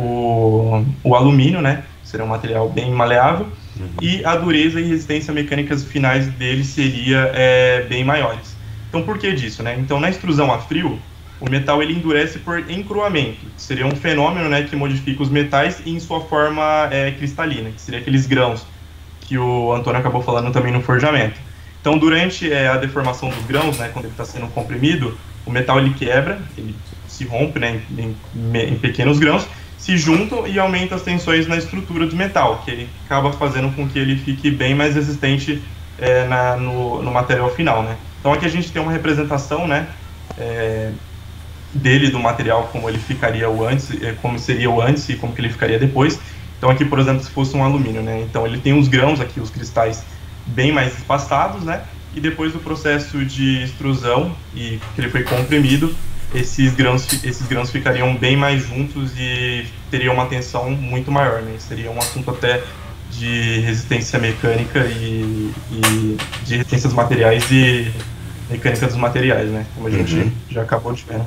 o, o alumínio, né? Seria um material bem maleável, uhum. e a dureza e resistência mecânicas finais dele seria é, bem maiores. Então, por que disso, né? Então, na extrusão a frio, o metal ele endurece por encruamento, que seria um fenômeno, né, que modifica os metais em sua forma é, cristalina, que seria aqueles grãos que o Antônio acabou falando também no forjamento. Então, durante é, a deformação dos grãos, né, quando ele está sendo comprimido, o metal ele quebra, ele se rompe, né, em, em, em pequenos grãos, se juntam e aumenta as tensões na estrutura do metal, que ele acaba fazendo com que ele fique bem mais resistente é, na, no, no material final, né. Então, aqui a gente tem uma representação, né, é, dele, do material, como ele ficaria o antes, como seria o antes e como que ele ficaria depois. Então aqui, por exemplo, se fosse um alumínio, né, então ele tem os grãos aqui, os cristais bem mais espaçados, né, e depois do processo de extrusão e que ele foi comprimido, esses grãos, esses grãos ficariam bem mais juntos e teriam uma tensão muito maior, né, seria um assunto até de resistência mecânica e, e de resistência dos materiais e mecânica dos materiais, né, como a gente uhum. já acabou de ver, né.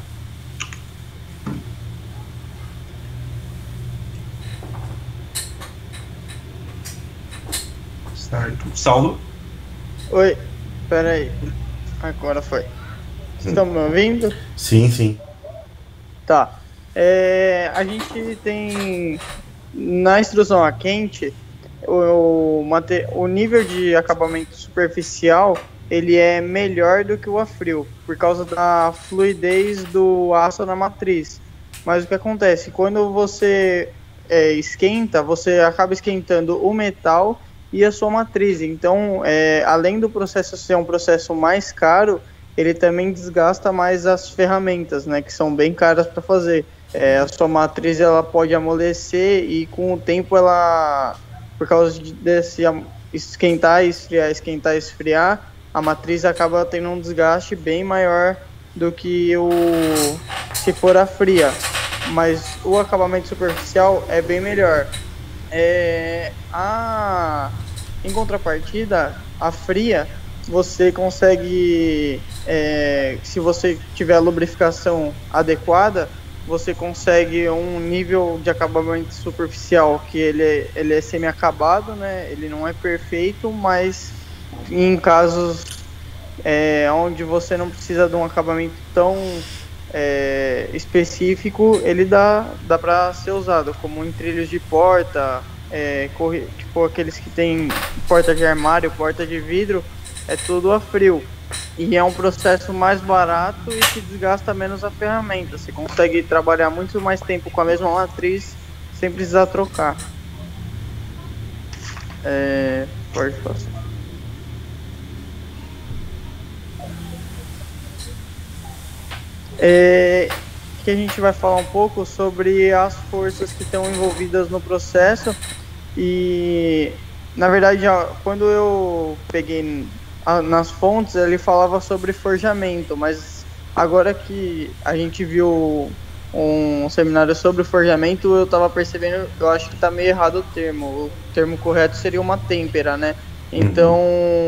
Saulo? Oi, peraí. Agora foi. Vocês estão me ouvindo? Sim, sim. Tá. É, a gente tem na extrusão a quente o, o, o nível de acabamento superficial ele é melhor do que o a frio por causa da fluidez do aço na matriz. Mas o que acontece? Quando você é, esquenta, você acaba esquentando o metal e a sua matriz. Então, é, além do processo ser um processo mais caro, ele também desgasta mais as ferramentas, né, que são bem caras para fazer. É, a sua matriz ela pode amolecer e com o tempo ela, por causa de, desse esquentar e esfriar, esquentar e esfriar, a matriz acaba tendo um desgaste bem maior do que o se for a fria. Mas o acabamento superficial é bem melhor. É, a, em contrapartida, a fria, você consegue, é, se você tiver a lubrificação adequada, você consegue um nível de acabamento superficial que ele é, ele é semi-acabado, né? Ele não é perfeito, mas em casos é, onde você não precisa de um acabamento tão É, específico, ele dá, dá para ser usado, como em trilhos de porta, é, corre, tipo aqueles que tem porta de armário, porta de vidro, é tudo a frio. E é um processo mais barato e que desgasta menos a ferramenta. Você consegue trabalhar muito mais tempo com a mesma matriz sem precisar trocar. É, pode passar. É, que a gente vai falar um pouco sobre as forças que estão envolvidas no processo. E na verdade, já, quando eu peguei a, nas fontes ele falava sobre forjamento, mas agora que a gente viu um seminário sobre forjamento, eu tava percebendo, eu acho que tá meio errado o termo. O termo correto seria uma têmpera, né? Então,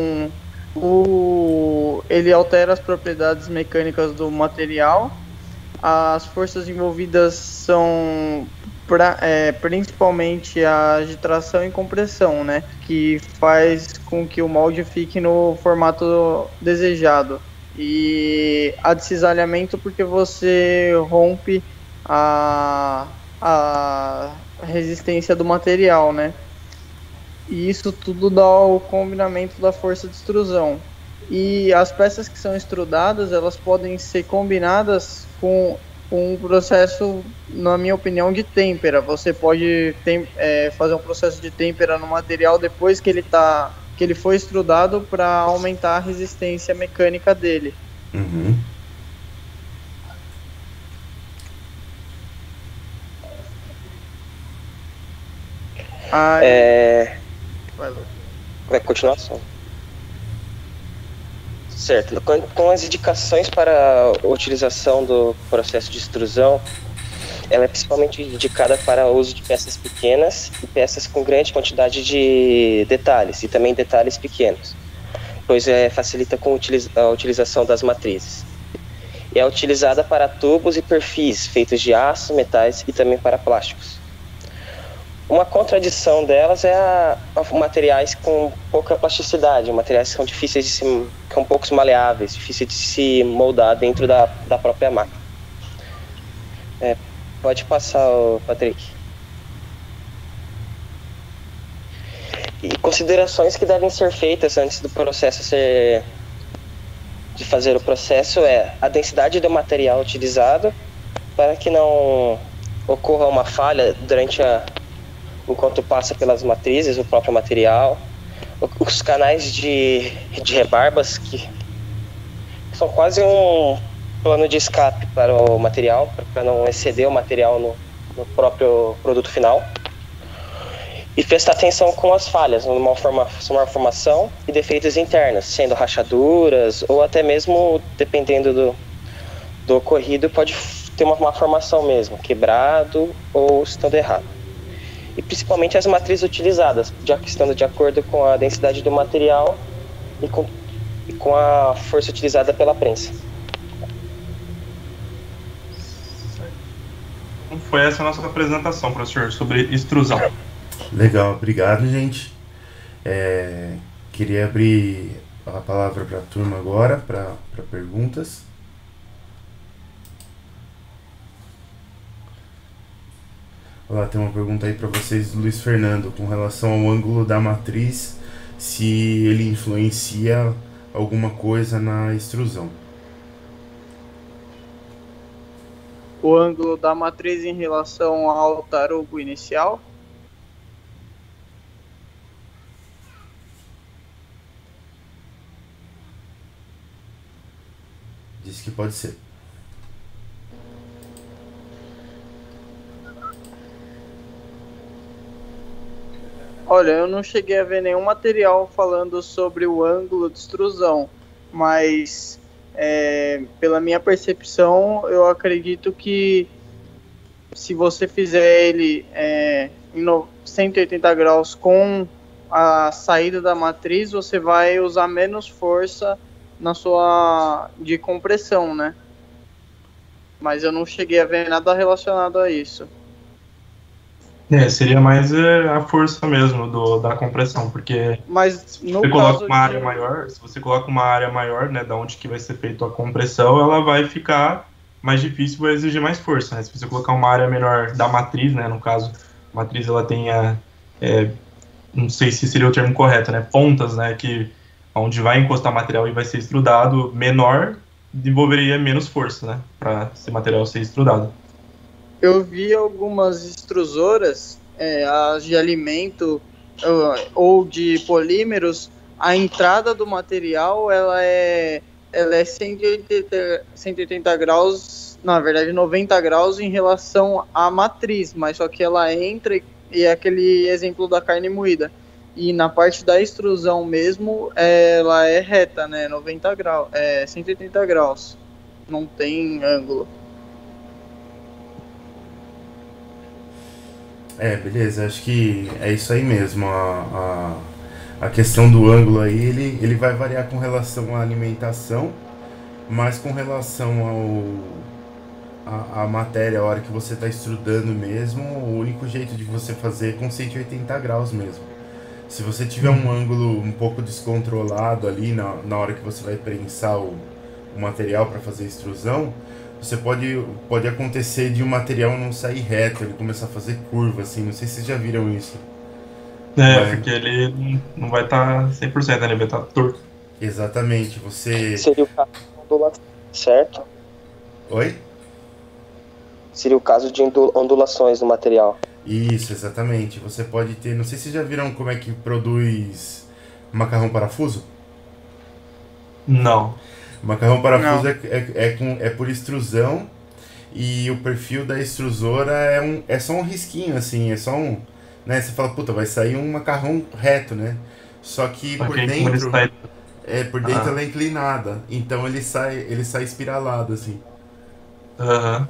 o, ele altera as propriedades mecânicas do material. As forças envolvidas são pra, é, principalmente a de tração e compressão, né? Que faz com que o molde fique no formato desejado. E a de cisalhamento porque você rompe a, a resistência do material, né? E isso tudo dá o combinamento da força de extrusão. E as peças que são extrudadas, elas podem ser combinadas com um processo, na minha opinião, de têmpera. Você pode tem, é, fazer um processo de têmpera no material depois que ele, tá, que ele foi extrudado para aumentar a resistência mecânica dele. Uhum. Ah, É... vai, Vai continuar só. Certo. Com, com as indicações para a utilização do processo de extrusão, ela é principalmente indicada para o uso de peças pequenas e peças com grande quantidade de detalhes, e também detalhes pequenos, pois é, facilita com a utilização das matrizes. E é utilizada para tubos e perfis feitos de aço, metais e também para plásticos. Uma contradição delas é a, a materiais com pouca plasticidade, materiais que são difíceis de se, que são poucos maleáveis, difíceis de se moldar dentro da, da própria máquina. É, pode passar, Patrick. E considerações que devem ser feitas antes do processo ser, de fazer o processo é a densidade do material utilizado, para que não ocorra uma falha durante a enquanto passa pelas matrizes, o próprio material, os canais de, de rebarbas, que são quase um plano de escape para o material, para não exceder o material no, no próprio produto final. E prestar atenção com as falhas, numa malformação e defeitos internos, sendo rachaduras, ou até mesmo, dependendo do, do ocorrido, pode ter uma malformação mesmo, quebrado ou estando errado. E principalmente as matrizes utilizadas, já que estando de acordo com a densidade do material e com, e com a força utilizada pela prensa. Foi essa a nossa apresentação, professor, sobre extrusão. Legal, obrigado, gente. É, queria abrir a palavra para a turma agora, para perguntas. Olá, tem uma pergunta aí para vocês do Luiz Fernando, com relação ao ângulo da matriz, se ele influencia alguma coisa na extrusão. o ângulo da matriz em relação ao tarugo inicial. Diz que pode ser. Olha, eu não cheguei a ver nenhum material falando sobre o ângulo de extrusão, mas é, pela minha percepção, eu acredito que se você fizer ele é, em cento e oitenta graus com a saída da matriz, você vai usar menos força na sua de compressão, né? Mas eu não cheguei a ver nada relacionado a isso. É, seria mais é, a força mesmo do, da compressão, porque Mas no você caso coloca uma de... área maior, se você coloca uma área maior, né, da onde que vai ser feita a compressão, ela vai ficar mais difícil, vai exigir mais força, né? Se você colocar uma área menor da matriz, né, no caso, a matriz ela tem a, é, não sei se seria o termo correto, né, pontas, né, que onde vai encostar material e vai ser extrudado menor, desenvolveria menos força, né, para esse material ser extrudado. Eu vi algumas extrusoras, é, as de alimento ou de polímeros, a entrada do material ela é, ela é cento e oitenta graus, na verdade noventa graus em relação à matriz, mas só que ela entra e é aquele exemplo da carne moída. E na parte da extrusão mesmo, ela é reta, né? noventa graus, é cento e oitenta graus. Não tem ângulo. É, beleza, acho que é isso aí mesmo. A, a, a questão do ângulo aí, ele, ele vai variar com relação à alimentação, mas com relação ao a, a matéria, a hora que você está extrudando mesmo, o único jeito de você fazer é com cento e oitenta graus mesmo. Se você tiver um ângulo um pouco descontrolado ali na, na hora que você vai prensar o, o material para fazer a extrusão, você pode, pode acontecer de o material não sair reto, ele começar a fazer curva, assim, não sei se vocês já viram isso. É, Mas- porque ele não vai estar cem por cento, né? Ele vai estar torto. Exatamente, você... Seria o caso de ondulação, certo? Oi? Seria o caso de ondu- ondulações no material. Isso, exatamente. Você pode ter, não sei se vocês já viram como é que produz macarrão parafuso? Não. Macarrão parafuso Não. é, é, é, com, é por extrusão e o perfil da extrusora é, um, é só um risquinho, assim, é só um... Né, você fala, puta, vai sair um macarrão reto, né? Só que por Porque como ele dentro, sai- é, por dentro Ah. ela é inclinada, então ele sai, ele sai espiralado, assim. Aham.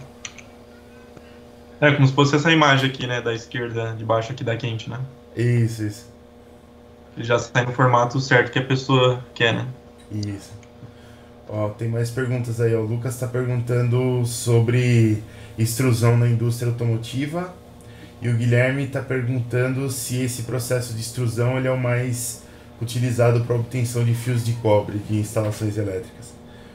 É como se fosse essa imagem aqui, né? Da esquerda, de baixo aqui da quente, né? Isso, isso, Ele já sai no formato certo que a pessoa quer, né? isso. Ó, tem mais perguntas aí, ó. O Lucas está perguntando sobre extrusão na indústria automotiva e o Guilherme está perguntando se esse processo de extrusão ele é o mais utilizado para obtenção de fios de cobre de instalações elétricas.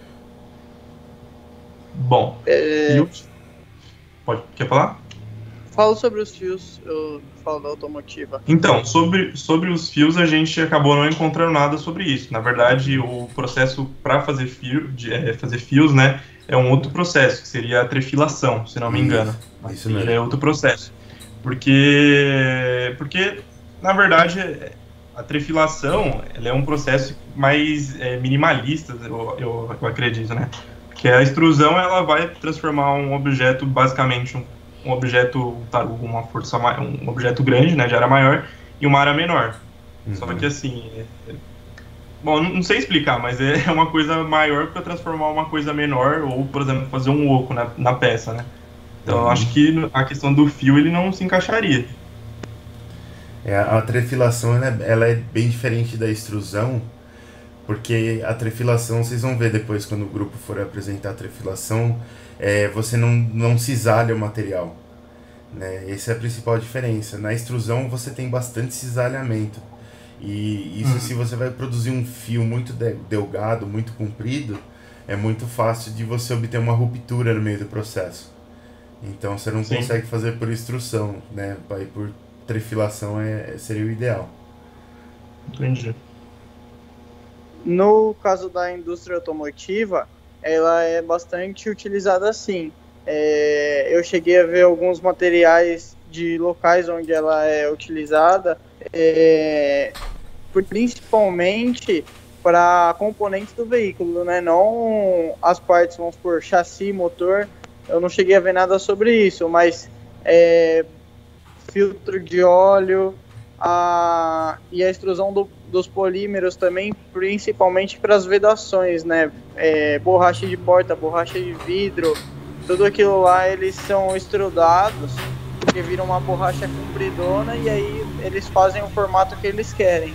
Bom, É, fios. Pode, quer falar? falo sobre os fios, eu falo da automotiva. Então, sobre, sobre os fios, a gente acabou não encontrando nada sobre isso. Na verdade, o processo para fazer, fio, de, é, fazer fios, né, é um outro processo, que seria a trefilação, se não me engano. Isso, isso mesmo. É outro processo. Porque, porque na verdade, a trefilação ela é um processo mais é, minimalista, eu, eu, eu acredito, né? Porque a extrusão ela vai transformar um objeto, basicamente, um, um objeto, tarugo, uma força, ma- um objeto grande, né, de área maior, em uma área menor. Só Uhum. que assim, é- é- bom, não não sei explicar, mas é uma coisa maior para transformar uma coisa menor, ou, por exemplo, fazer um oco na, na peça, né? Então, eu Uhum. acho que a questão do fio ele não se encaixaria. É, a trefilação ela é, ela é bem diferente da extrusão, porque a trefilação, vocês vão ver depois quando o grupo for apresentar a trefilação, é, você não, não cisalha o material, né? Essa é a principal diferença. Na extrusão você tem bastante cisalhamento, e isso Uhum. se você vai produzir um fio muito de- delgado, muito comprido, é muito fácil de você obter uma ruptura no meio do processo. Então você não Sim. consegue fazer por extrusão, né? Aí por trefilação é, seria o ideal. Entendi. No caso da indústria automotiva, ela é bastante utilizada assim. É, eu cheguei a ver alguns materiais de locais onde ela é utilizada, é, principalmente para componentes do veículo, né? Não as partes, vamos por chassi, motor. Eu não cheguei a ver nada sobre isso, mas é, filtro de óleo, a, e a extrusão do, dos polímeros também, principalmente para as vedações, né? É, borracha de porta, borracha de vidro, tudo aquilo lá eles são extrudados, porque vira uma borracha compridona e aí eles fazem o formato que eles querem.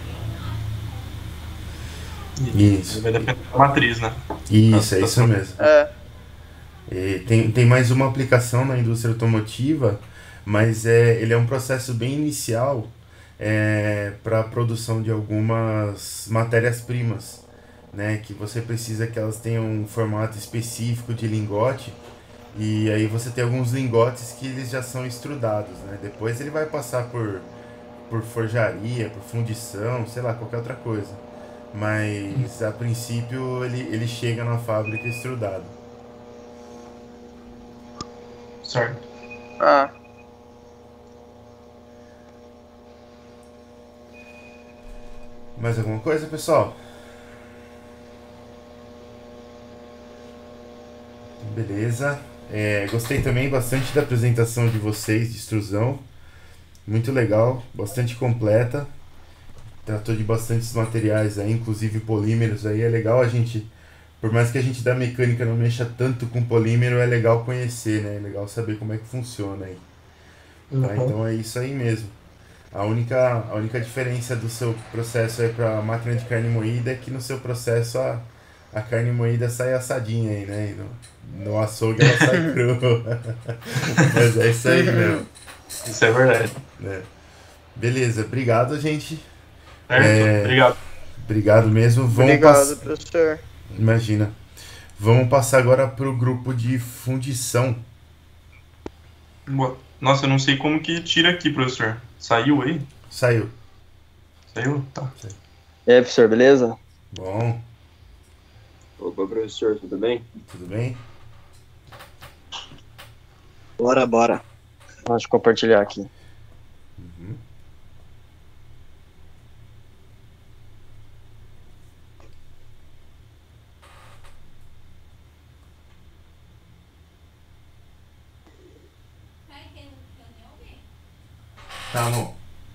Isso. Vai depender da matriz, né? Isso, é isso mesmo. É, E tem, tem mais uma aplicação na indústria automotiva, mas é, ele é um processo bem inicial é, para a produção de algumas matérias-primas, né? Que você precisa que elas tenham um formato específico de lingote, e aí você tem alguns lingotes que eles já são extrudados, né? Depois ele vai passar por, por forjaria, por fundição, sei lá, qualquer outra coisa. Mas a princípio ele, ele chega na fábrica extrudado. Certo. ah, Mais alguma coisa, pessoal? Beleza. É, gostei também bastante da apresentação de vocês de extrusão. Muito legal, bastante completa. tratou de bastantes materiais aí, inclusive polímeros aí, é legal a gente, por mais que a gente da mecânica não mexa tanto com polímero, é legal conhecer, né? É legal saber como é que funciona aí. Uhum. Tá? Então é isso aí mesmo. A única, a única diferença do seu processo aí para máquina de carne moída é que no seu processo a, a carne moída sai assadinha aí, né? E no, no açougue ela sai crua. Mas é isso aí mesmo. Isso é verdade. Né? Beleza, obrigado, gente. Certo? É, Obrigado. Obrigado mesmo. Vamos Obrigado, pass... professor. Imagina. Vamos passar agora pro grupo de fundição. Boa. Nossa, eu não sei como que tira aqui, professor. Saiu aí? Saiu. Saiu? Tá. E aí, professor, beleza? Bom, Opa, professor, tudo bem? tudo bem? Bora, bora. Deixa eu compartilhar aqui. Uhum. Tá, amor.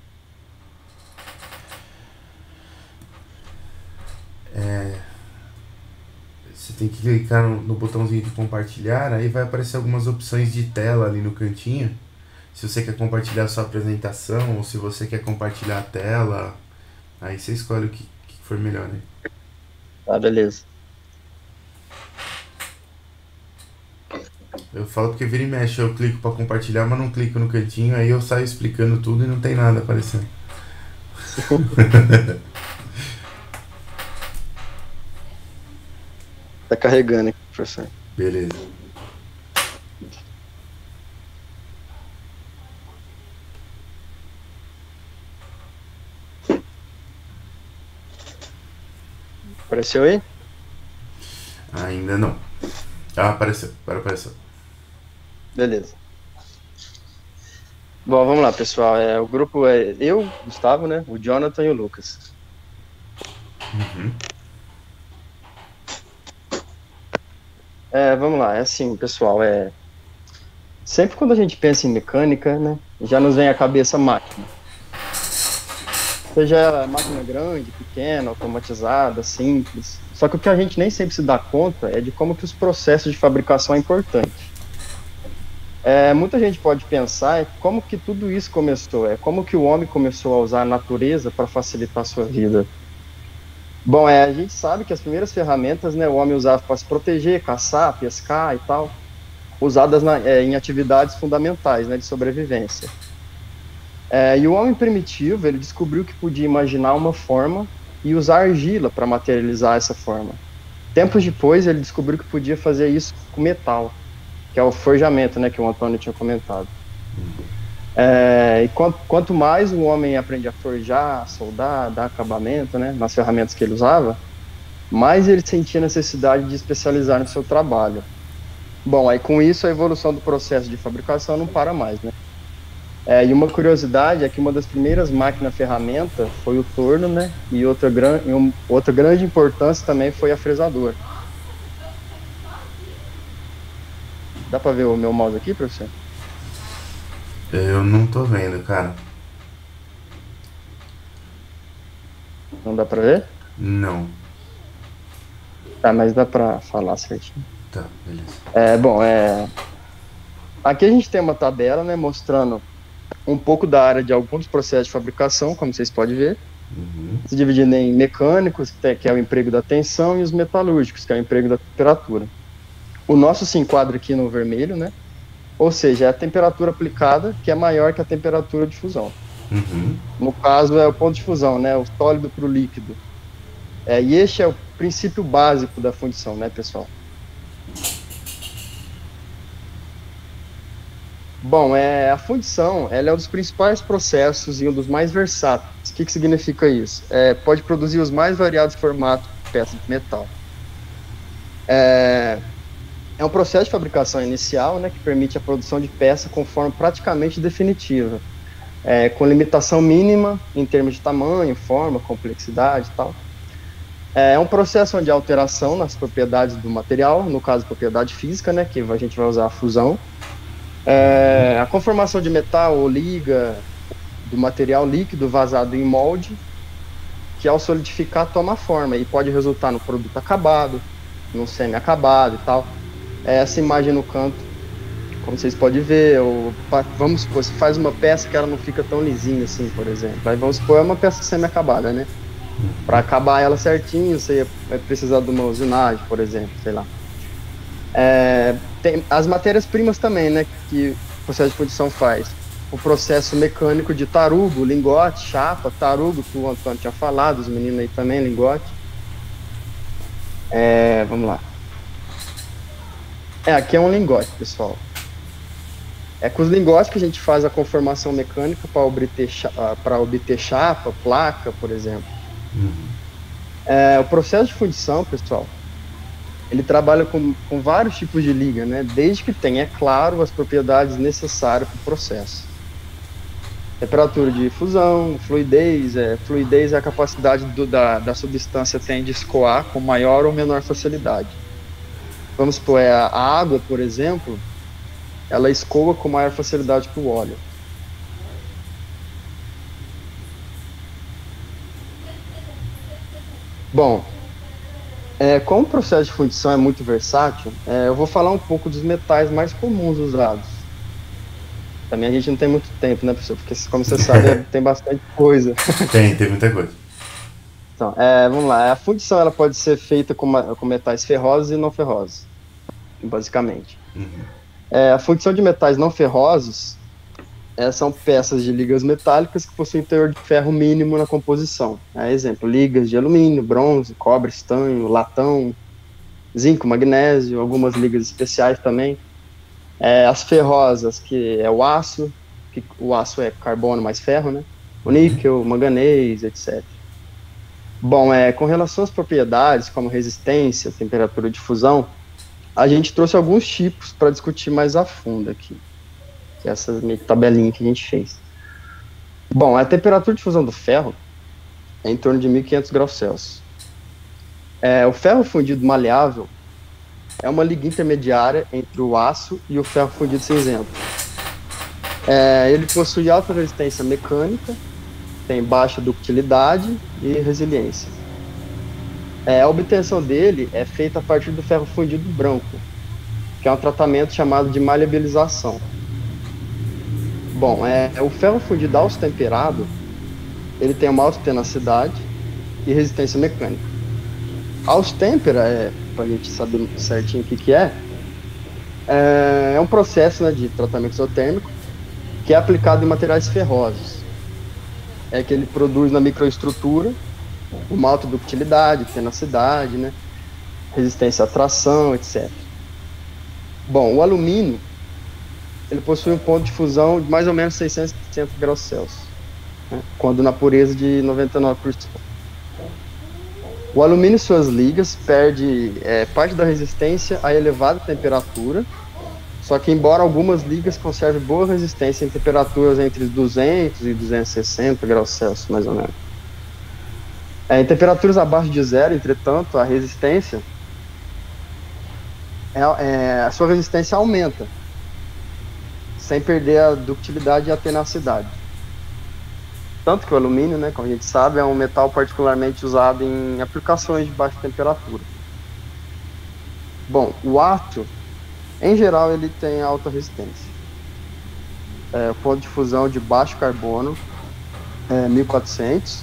É, você tem que clicar no, no botãozinho de compartilhar, aí vai aparecer algumas opções de tela ali no cantinho. Se você quer compartilhar a sua apresentação ou se você quer compartilhar a tela, aí você escolhe o que, que for melhor, né? Tá, beleza. Eu falo porque vira e mexe, eu clico pra compartilhar, mas não clico no cantinho, aí eu saio explicando tudo e não tem nada aparecendo. Tá carregando aqui, professor. Beleza. Apareceu aí? Ainda não. Ah, apareceu. Agora apareceu. Beleza. Bom, vamos lá, pessoal. É, o grupo é eu, Gustavo, né? O Jonathan e o Lucas. Uhum. É, vamos lá. É assim, pessoal. É sempre quando a gente pensa em mecânica, né? Já nos vem à cabeça máquina. Seja ela máquina grande, pequena, automatizada, simples. Só que o que a gente nem sempre se dá conta é de como que os processos de fabricação é importante. É, muita gente pode pensar é como que tudo isso começou, é como que o homem começou a usar a natureza para facilitar a sua vida. Bom, é, a gente sabe que as primeiras ferramentas, né, o homem usava para se proteger, caçar, pescar e tal, usadas na, é, em atividades fundamentais, né, de sobrevivência. É, e o homem primitivo, ele descobriu que podia imaginar uma forma e usar argila para materializar essa forma. Tempos depois, ele descobriu que podia fazer isso com metal, que é o forjamento, né, que o Antônio tinha comentado. É, e quanto, quanto mais o homem aprende a forjar, soldar, dar acabamento, né, nas ferramentas que ele usava, mais ele sentia necessidade de especializar no seu trabalho. Bom, aí com isso a evolução do processo de fabricação não para mais, né? É, e uma curiosidade é que uma das primeiras máquinas-ferramenta foi o torno, né? E outra, gran, e um, outra grande importância também foi a fresadora. Dá pra ver o meu mouse aqui, professor? Eu não tô vendo, cara. Não dá pra ver? Não. Tá, mas dá pra falar certinho. Tá, beleza. É, bom, é... Aqui a gente tem uma tabela, né, mostrando um pouco da área de alguns processos de fabricação, como vocês podem ver. Uhum. Se dividindo em mecânicos, que é o emprego da tensão, e os metalúrgicos, que é o emprego da temperatura. O nosso se enquadra aqui no vermelho, né? Ou seja, é a temperatura aplicada que é maior que a temperatura de fusão. Uhum. No caso, é o ponto de fusão, né? O sólido para o líquido. É, e este é o princípio básico da fundição, né, pessoal? Bom, é, a fundição ela é um dos principais processos e um dos mais versáteis. O que, que significa isso? É, pode produzir os mais variados formatos de peças de metal. É, é um processo de fabricação inicial, né, que permite a produção de peça com forma praticamente definitiva, é, com limitação mínima em termos de tamanho, forma, complexidade e tal. É um processo onde há alteração nas propriedades do material, no caso, propriedade física, né, que a gente vai usar a fusão. É, a conformação de metal ou liga do material líquido vazado em molde que ao solidificar toma forma e pode resultar no produto acabado, no semi-acabado e tal. É essa imagem no canto, como vocês podem ver, ou, vamos supor, você faz uma peça que ela não fica tão lisinha assim, por exemplo. Aí vamos supor, é uma peça semi-acabada, né? Para acabar ela certinho, você vai precisar de uma usinagem, por exemplo, sei lá. É, tem as matérias-primas também, né, que o processo de fundição faz. O processo mecânico de tarugo, lingote, chapa, tarugo, que o Antônio tinha falado, os meninos aí também, lingote. É, vamos lá. É, aqui é um lingote, pessoal. É com os lingotes que a gente faz a conformação mecânica para obter, para obter chapa, placa, por exemplo. Uhum. É, o processo de fundição, pessoal, ele trabalha com, com vários tipos de liga, né? Desde que tenha, é claro, as propriedades necessárias para o processo. Temperatura de fusão, fluidez, é, fluidez é a capacidade do, da, da substância tem de escoar com maior ou menor facilidade. Vamos supor, é, a água, por exemplo, ela escoa com maior facilidade que o óleo. Bom, é, como o processo de fundição é muito versátil, é, eu vou falar um pouco dos metais mais comuns usados. Também a gente não tem muito tempo, né, professor? Porque, como você sabe, tem bastante coisa. Tem, tem muita coisa. Então, é, vamos lá. A fundição ela pode ser feita com, com metais ferrosos e não ferrosos, basicamente. Uhum. É, a fundição de metais não ferrosos é, são peças de ligas metálicas que possuem teor de ferro mínimo na composição. É, exemplo, ligas de alumínio, bronze, cobre, estanho, latão, zinco, magnésio, algumas ligas especiais também. É, as ferrosas, que é o aço, que o aço é carbono mais ferro, né? O níquel, manganês, etcétera. Bom, é, com relação às propriedades, como resistência, temperatura de fusão, a gente trouxe alguns tipos para discutir mais a fundo aqui. Essa meio tabelinha que a gente fez. Bom, a temperatura de fusão do ferro é em torno de mil e quinhentos graus Celsius. É, o ferro fundido maleável é uma liga intermediária entre o aço e o ferro fundido cinzento. É, ele possui alta resistência mecânica, tem baixa ductilidade e resiliência. É, a obtenção dele é feita a partir do ferro fundido branco, que é um tratamento chamado de maleabilização. Bom, é, o ferro fundido alto temperado, ele tem uma alta tenacidade e resistência mecânica. Austempera, é, para a gente saber certinho o que, que é, é, é um processo, né, de tratamento isotérmico que é aplicado em materiais ferrosos. É que ele produz na microestrutura uma alta ductilidade, tenacidade, né, resistência à tração, etcétera. Bom, o alumínio ele possui um ponto de fusão de mais ou menos seiscentos graus Celsius, né, quando na pureza de noventa e nove por cento. O alumínio e suas ligas perde é, parte da resistência a elevada temperatura, só que embora algumas ligas conservem boa resistência em temperaturas entre duzentos e duzentos e sessenta graus Celsius, mais ou menos. É, em temperaturas abaixo de zero, entretanto, a resistência, é, é, a sua resistência aumenta, sem perder a ductilidade e a tenacidade. Tanto que o alumínio, né, como a gente sabe, é um metal particularmente usado em aplicações de baixa temperatura. Bom, o aço, em geral, ele tem alta resistência. É, o ponto de fusão de baixo carbono é mil e quatrocentos.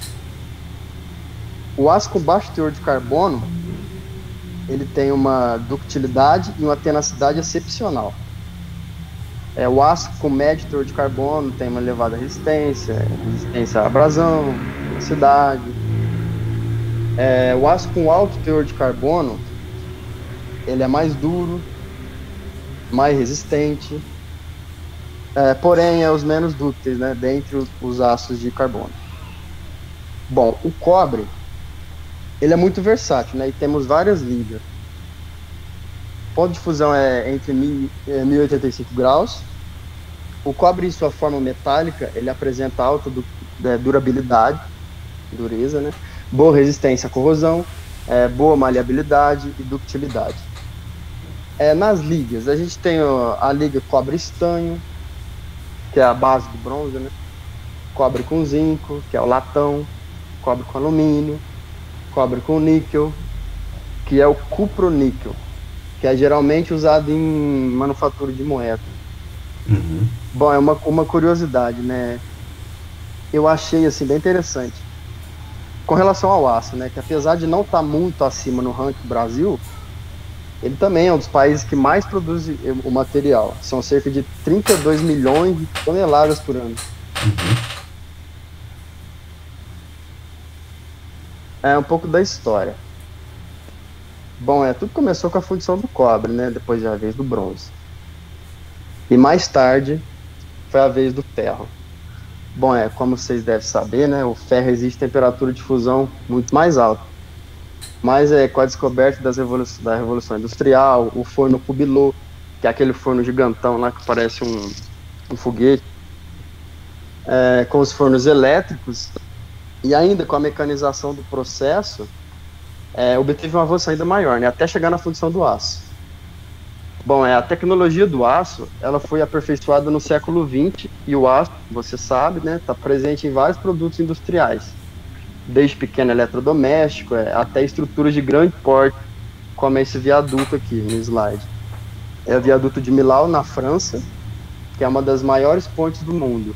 O aço com baixo teor de carbono, ele tem uma ductilidade e uma tenacidade excepcional. É, o aço com médio teor de carbono tem uma elevada resistência, resistência à abrasão, densidade. É, o aço com alto teor de carbono, ele é mais duro, mais resistente, é, porém é os menos dúcteis, né, dentre os, os aços de carbono. Bom, o cobre, ele é muito versátil, né, e temos várias ligas. O ponto de fusão é entre mil e oitenta e cinco graus. O cobre, em sua forma metálica, ele apresenta alta du é, durabilidade, dureza, né? Boa resistência à corrosão, é, boa maleabilidade e ductilidade. É, nas ligas, a gente tem ó, a liga cobre-estanho, que é a base do bronze, né? Cobre com zinco, que é o latão. cobre com alumínio, cobre com níquel, que é o cuproníquel, que é geralmente usado em manufatura de moeda. Uhum. Bom, é uma, uma curiosidade, né? Eu achei assim bem interessante. Com relação ao aço, né? Que apesar de não estar muito acima no ranking do Brasil, ele também é um dos países que mais produz o material. São cerca de trinta e dois milhões de toneladas por ano. Uhum. É um pouco da história. Bom, é, tudo começou com a fundição do cobre, né? Depois já a vez do bronze. E mais tarde foi a vez do ferro. Bom, é, como vocês devem saber, né? O ferro exige temperatura de fusão muito mais alta. Mas é, com a descoberta das revolu da Revolução Industrial, o forno Cubilot, que é aquele forno gigantão lá que parece um, um foguete, é, com os fornos elétricos, e ainda com a mecanização do processo, é, obteve um avanço ainda maior, né, até chegar na fundição do aço. Bom, é, a tecnologia do aço, ela foi aperfeiçoada no século vinte, e o aço, você sabe, né, está presente em vários produtos industriais, desde pequeno eletrodoméstico é, até estruturas de grande porte, como esse viaduto aqui no slide. É o viaduto de Millau, na França, que é uma das maiores pontes do mundo.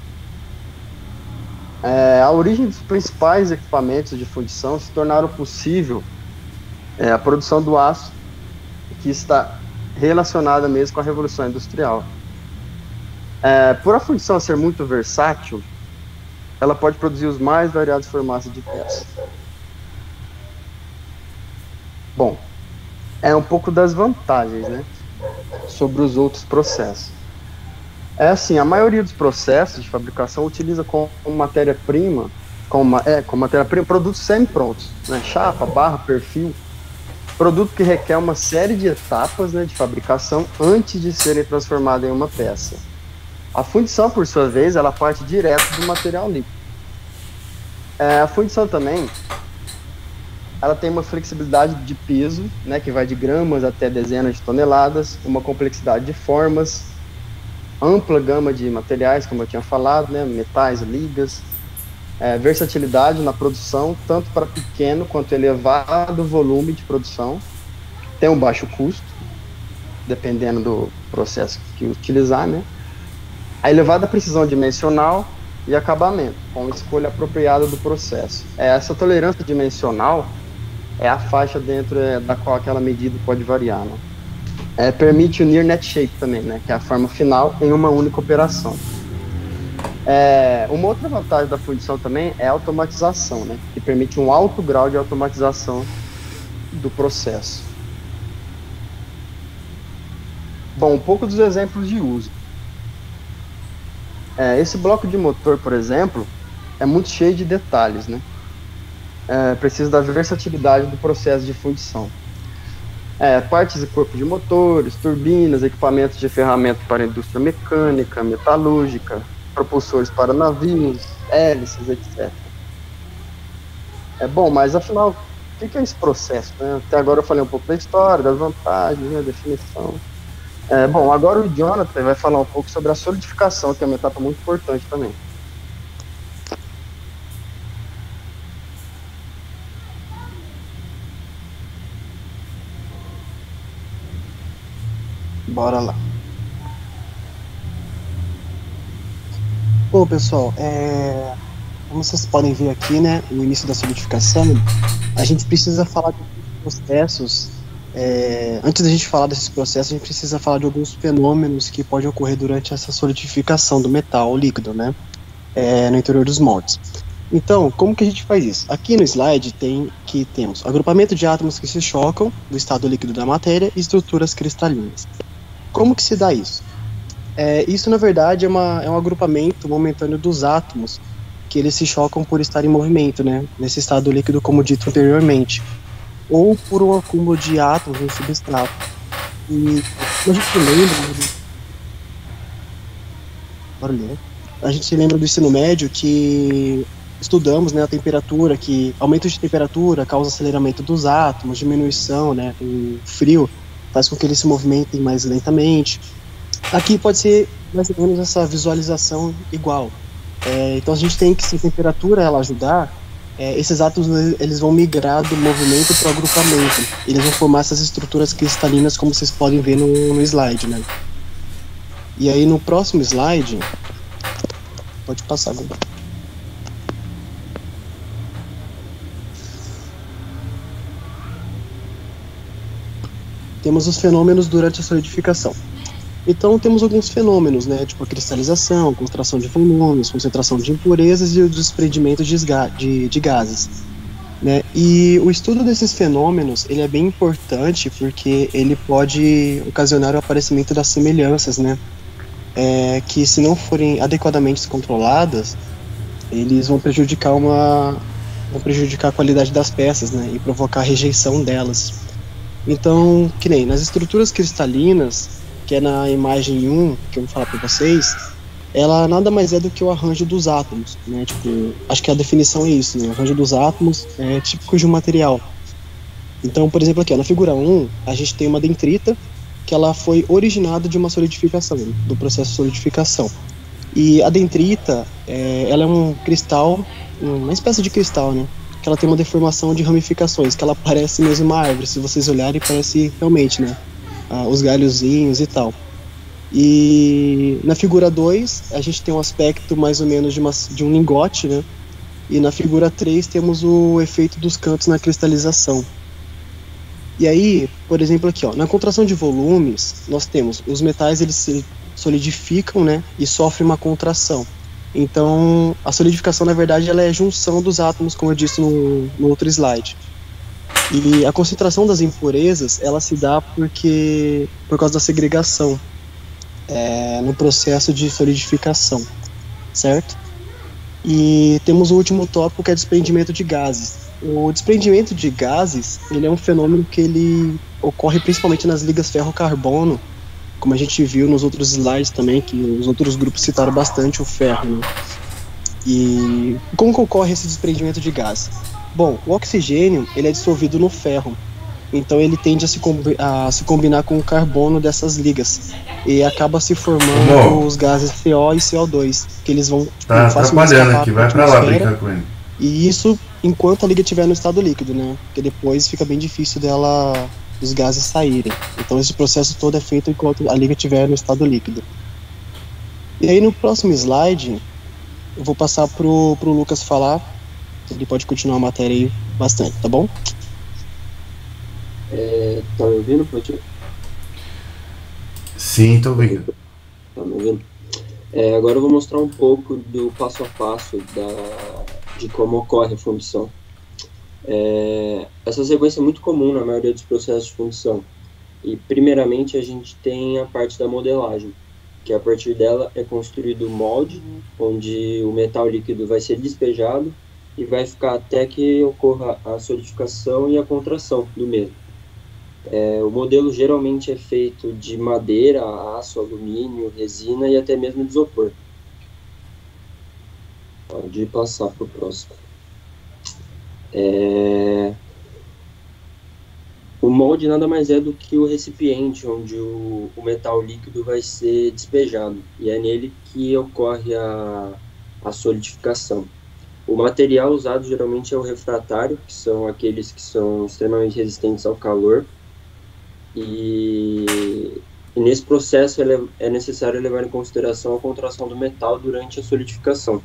É, a origem dos principais equipamentos de fundição se tornaram possível é, a produção do aço, que está relacionada mesmo com a Revolução Industrial. É, por a fundição ser muito versátil, ela pode produzir os mais variados formatos de peça. Bom, é um pouco das vantagens, né, sobre os outros processos. É assim, a maioria dos processos de fabricação utiliza como matéria-prima, como, é, como matéria-prima, produtos semi-prontos, né, chapa, barra, perfil, produto que requer uma série de etapas, né, de fabricação antes de serem transformadas em uma peça. A fundição, por sua vez, ela parte direto do material líquido. É, a fundição também, ela tem uma flexibilidade de peso, né, que vai de gramas até dezenas de toneladas, uma complexidade de formas, ampla gama de materiais, como eu tinha falado, né, metais, ligas, é, versatilidade na produção, tanto para pequeno quanto elevado volume de produção, tem um baixo custo, dependendo do processo que utilizar, né, a elevada precisão dimensional e acabamento, com escolha apropriada do processo. É, essa tolerância dimensional é a faixa dentro é, da qual aquela medida pode variar, né? É, permite unir net shape também, né, que é a forma final em uma única operação. É, uma outra vantagem da fundição também é a automatização, né, que permite um alto grau de automatização do processo. Bom, um pouco dos exemplos de uso. É, esse bloco de motor, por exemplo, é muito cheio de detalhes, né? É, precisa da versatilidade do processo de fundição. É, partes e corpo de motores, turbinas, equipamentos de ferramenta para a indústria mecânica, metalúrgica, propulsores para navios, hélices, etcétera. É bom, mas afinal, o que é esse processo, né? Até agora eu falei um pouco da história, das vantagens, né, definição. É, bom, agora o Jonathan vai falar um pouco sobre a solidificação, que é uma etapa muito importante também. Bora lá. Bom, pessoal, é... como vocês podem ver aqui, né, no início da solidificação, a gente precisa falar de processos. É... Antes da gente falar desses processos, a gente precisa falar de alguns fenômenos que podem ocorrer durante essa solidificação do metal líquido, né, é... no interior dos moldes. Então, como que a gente faz isso? Aqui no slide tem que temos agrupamento de átomos que se chocam do estado líquido da matéria e estruturas cristalinas. Como que se dá isso? É, isso, na verdade, é, uma, é um agrupamento momentâneo dos átomos, que eles se chocam por estar em movimento, né, nesse estado líquido, como dito anteriormente, ou por um acúmulo de átomos no substrato. E a gente lembra... Barulho, a gente se lembra do ensino médio que estudamos, né, a temperatura, que aumento de temperatura causa aceleramento dos átomos, diminuição, né, o frio faz com que eles se movimentem mais lentamente. Aqui pode ser mais ou menos essa visualização igual. É, então a gente tem que, se a temperatura ela ajudar, é, esses átomos eles vão migrar do movimento para o agrupamento. Eles vão formar essas estruturas cristalinas, como vocês podem ver no, no slide, né? E aí no próximo slide, pode passar, Guga. Temos os fenômenos durante a solidificação. Então temos alguns fenômenos, né, tipo a cristalização, contração de volumes, concentração de impurezas e o desprendimento de, de, de gases, né? E o estudo desses fenômenos ele é bem importante porque ele pode ocasionar o aparecimento das semelhanças, né, é, que se não forem adequadamente controladas, eles vão prejudicar uma vão prejudicar a qualidade das peças, né, e provocar a rejeição delas. Então, que nem nas estruturas cristalinas, que é na imagem um, que eu vou falar para vocês, ela nada mais é do que o arranjo dos átomos, né? Tipo, acho que a definição é isso, né? O arranjo dos átomos é típico de um material. Então, por exemplo, aqui, ó, na figura um, a gente tem uma dendrita, que ela foi originada de uma solidificação, do processo de solidificação. E a dendrita, é, ela é um cristal, uma espécie de cristal, né? Que ela tem uma deformação de ramificações, que ela parece mesmo uma árvore, se vocês olharem, parece realmente, né, ah, os galhozinhos e tal. E na figura dois, a gente tem um aspecto mais ou menos de, uma, de um lingote, né, e na figura três temos o efeito dos cantos na cristalização. E aí, por exemplo, aqui, ó, na contração de volumes, nós temos os metais, eles se solidificam, né, e sofrem uma contração. Então, a solidificação, na verdade, ela é a junção dos átomos, como eu disse no, no outro slide. E a concentração das impurezas, ela se dá porque, por causa da segregação é, no processo de solidificação, certo? E temos o último tópico, que é desprendimento de gases. O desprendimento de gases, ele é um fenômeno que ele ocorre principalmente nas ligas ferro-carbono, como a gente viu nos outros slides também, que os outros grupos citaram bastante o ferro, né? E como que ocorre esse desprendimento de gás? Bom, o oxigênio, ele é dissolvido no ferro, então ele tende a se, combi a se combinar com o carbono dessas ligas, e acaba se formando Bom, os gases C O e C O dois, que eles vão tipo, tá facilmente atrapalhando escapar aqui, para a vai pra lá atmosfera, brincar com ele. e isso enquanto a liga estiver no estado líquido, né? Porque depois fica bem difícil dela, os gases saírem. Então esse processo todo é feito enquanto a liga estiver no estado líquido. E aí no próximo slide, eu vou passar pro, pro Lucas falar, ele pode continuar a matéria aí bastante, tá bom? É, tá me ouvindo, pode? Sim, tô ouvindo. Tá me ouvindo? É, agora eu vou mostrar um pouco do passo a passo da, de como ocorre a fundição. É, essa sequência é muito comum na maioria dos processos de fundição. E, primeiramente, a gente tem a parte da modelagem, que a partir dela é construído o molde, onde o metal líquido vai ser despejado e vai ficar até que ocorra a solidificação e a contração do mesmo. É, o modelo geralmente é feito de madeira, aço, alumínio, resina e até mesmo de isopor. Pode passar para o próximo. É... O molde nada mais é do que o recipiente onde o, o metal líquido vai ser despejado, e é nele que ocorre a, a solidificação. O material usado geralmente é o refratário, que são aqueles que são extremamente resistentes ao calor, e, e nesse processo ele é, é necessário levar em consideração a contração do metal durante a solidificação.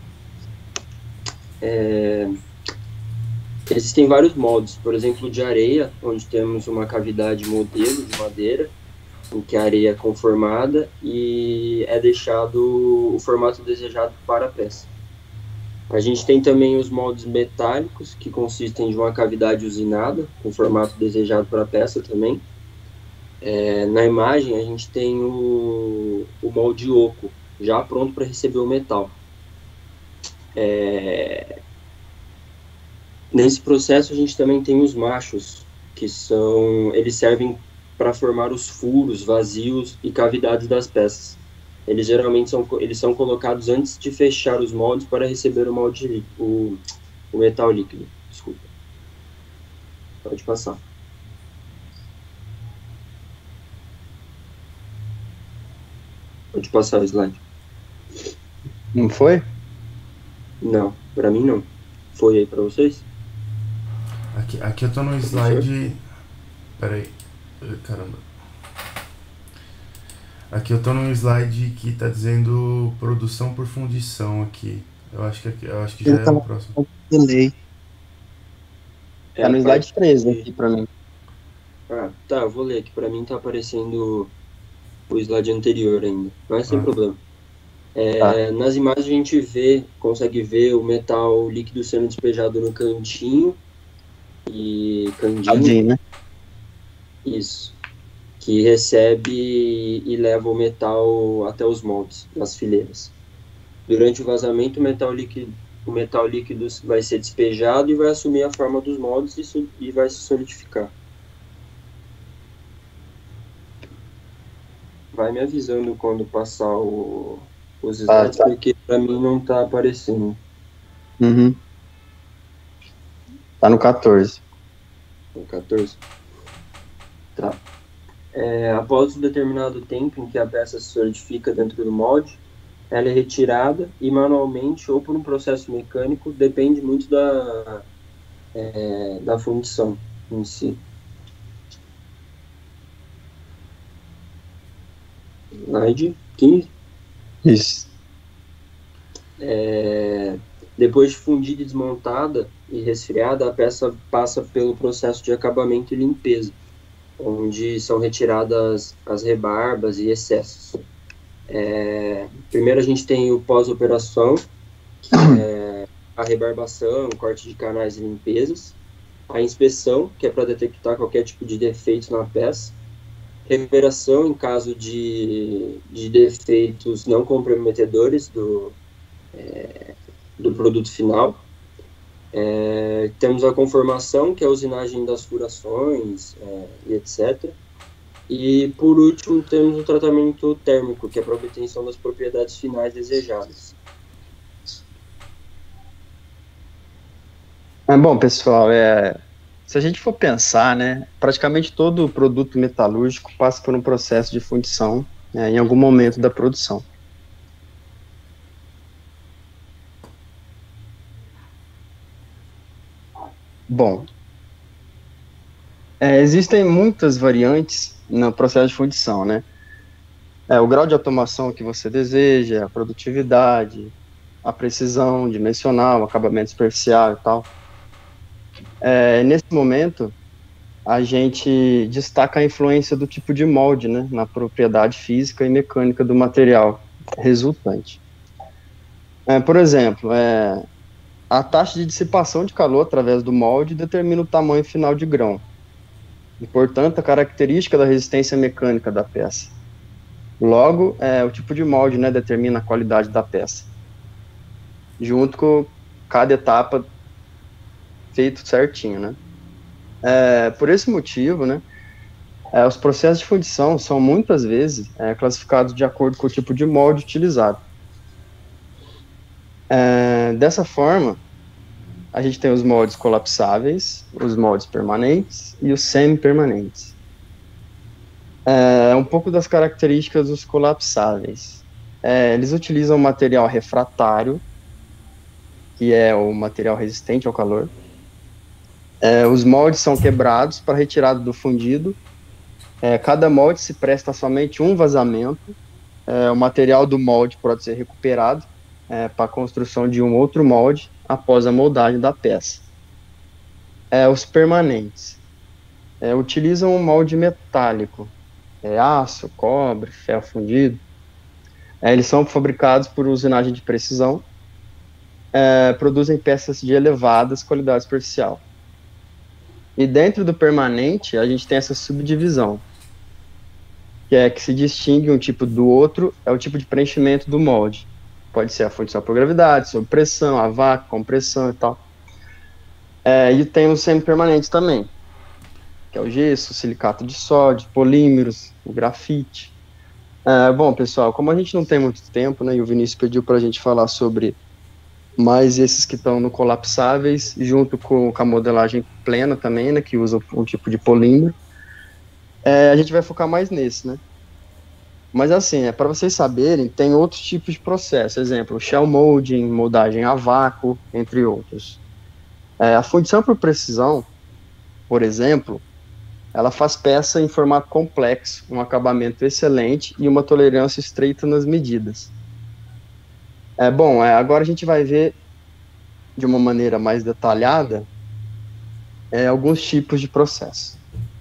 É... Existem vários moldes, por exemplo, de areia, onde temos uma cavidade modelo de madeira, em que a areia é conformada e é deixado o formato desejado para a peça. A gente tem também os moldes metálicos, que consistem de uma cavidade usinada, com o formato desejado para a peça também. É, na imagem, a gente tem o, o molde oco, já pronto para receber o metal. É... Nesse processo a gente também tem os machos, que são, eles servem para formar os furos, vazios e cavidades das peças. Eles geralmente são, eles são colocados antes de fechar os moldes para receber o, molde, o, o metal líquido. Desculpa. Pode passar. Pode passar o slide. Não foi? Não, para mim não. foi aí para vocês? Aqui, aqui eu tô no slide. Pera aí. Caramba. Aqui eu tô num slide que tá dizendo produção por fundição aqui. Eu acho que, aqui, eu acho que já é o próximo. Delay. Tá no slide treze aqui pra mim. Ah, tá, eu vou ler aqui. Pra mim tá aparecendo o slide anterior ainda. Mas sem Ah. problema. É, Tá. Nas imagens a gente vê, consegue ver o metal líquido sendo despejado no cantinho. E candinho. Tadinho, né? Isso. Que recebe e leva o metal até os moldes, nas fileiras. Durante o vazamento, o metal líquido, o metal líquido vai ser despejado e vai assumir a forma dos moldes e, su- e vai se solidificar. Vai me avisando quando passar o, os slides, tá. porque pra mim não tá aparecendo. Uhum. Tá no quatorze. No quatorze. Tá. É, após um determinado tempo em que a peça se solidifica dentro do molde, ela é retirada e manualmente ou por um processo mecânico, depende muito da, é, da fundição em si. Slide quinze. Isso. É, depois de fundida e desmontada e resfriada, a peça passa pelo processo de acabamento e limpeza, onde são retiradas as rebarbas e excessos. É, primeiro a gente tem o pós-operação, que é a rebarbação, corte de canais e limpezas. A inspeção, que é para detectar qualquer tipo de defeito na peça. Recuperação em caso de, de defeitos não comprometedores do, é, do produto final. É, temos a conformação, que é a usinagem das furações, é, e etcétera. E, por último, temos o tratamento térmico, que é para obtenção das propriedades finais desejadas. É, bom, pessoal, é, se a gente for pensar, né, praticamente todo produto metalúrgico passa por um processo de fundição, né, em algum momento da produção. Bom, é, existem muitas variantes no processo de fundição, né? É, o grau de automação que você deseja, a produtividade, a precisão dimensional, o acabamento superficial e tal. É, nesse momento, a gente destaca a influência do tipo de molde, né, na propriedade física e mecânica do material resultante. É, por exemplo, é, a taxa de dissipação de calor através do molde determina o tamanho final de grão e, portanto, a característica da resistência mecânica da peça. Logo, é, o tipo de molde, né, determina a qualidade da peça, junto com cada etapa feito certinho, né? É, por esse motivo, né, é, os processos de fundição são muitas vezes é, classificados de acordo com o tipo de molde utilizado. É, dessa forma, a gente tem os moldes colapsáveis, os moldes permanentes e os semi-permanentes. É, um pouco das características dos colapsáveis. É, eles utilizam material refratário, que é o material resistente ao calor. É, os moldes são quebrados para retirada do fundido. É, cada molde se presta a somente um vazamento. É, o material do molde pode ser recuperado é, para a construção de um outro molde após a moldagem da peça. É, os permanentes é, utilizam um molde metálico, é, aço, cobre, ferro fundido. É, eles são fabricados por usinagem de precisão, é, produzem peças de elevadas qualidade superficial. E dentro do permanente, a gente tem essa subdivisão, que é que se distingue um tipo do outro, é o tipo de preenchimento do molde. Pode ser a fundição por gravidade, sob pressão, a vácuo, compressão e tal. É, e tem os semi-permanentes também, que é o gesso, o silicato de sódio, polímeros, o grafite. É, bom, pessoal, como a gente não tem muito tempo, né, e o Vinícius pediu para a gente falar sobre mais esses que estão no colapsáveis, junto com, com a modelagem plena também, né, que usa um tipo de polímero, é, a gente vai focar mais nesse, né. Mas assim, é, para vocês saberem, tem outros tipos de processo, exemplo, shell molding, moldagem a vácuo, entre outros. É, a fundição por precisão, por exemplo, ela faz peça em formato complexo, um acabamento excelente e uma tolerância estreita nas medidas. É, bom, é, agora a gente vai ver de uma maneira mais detalhada é, alguns tipos de processo.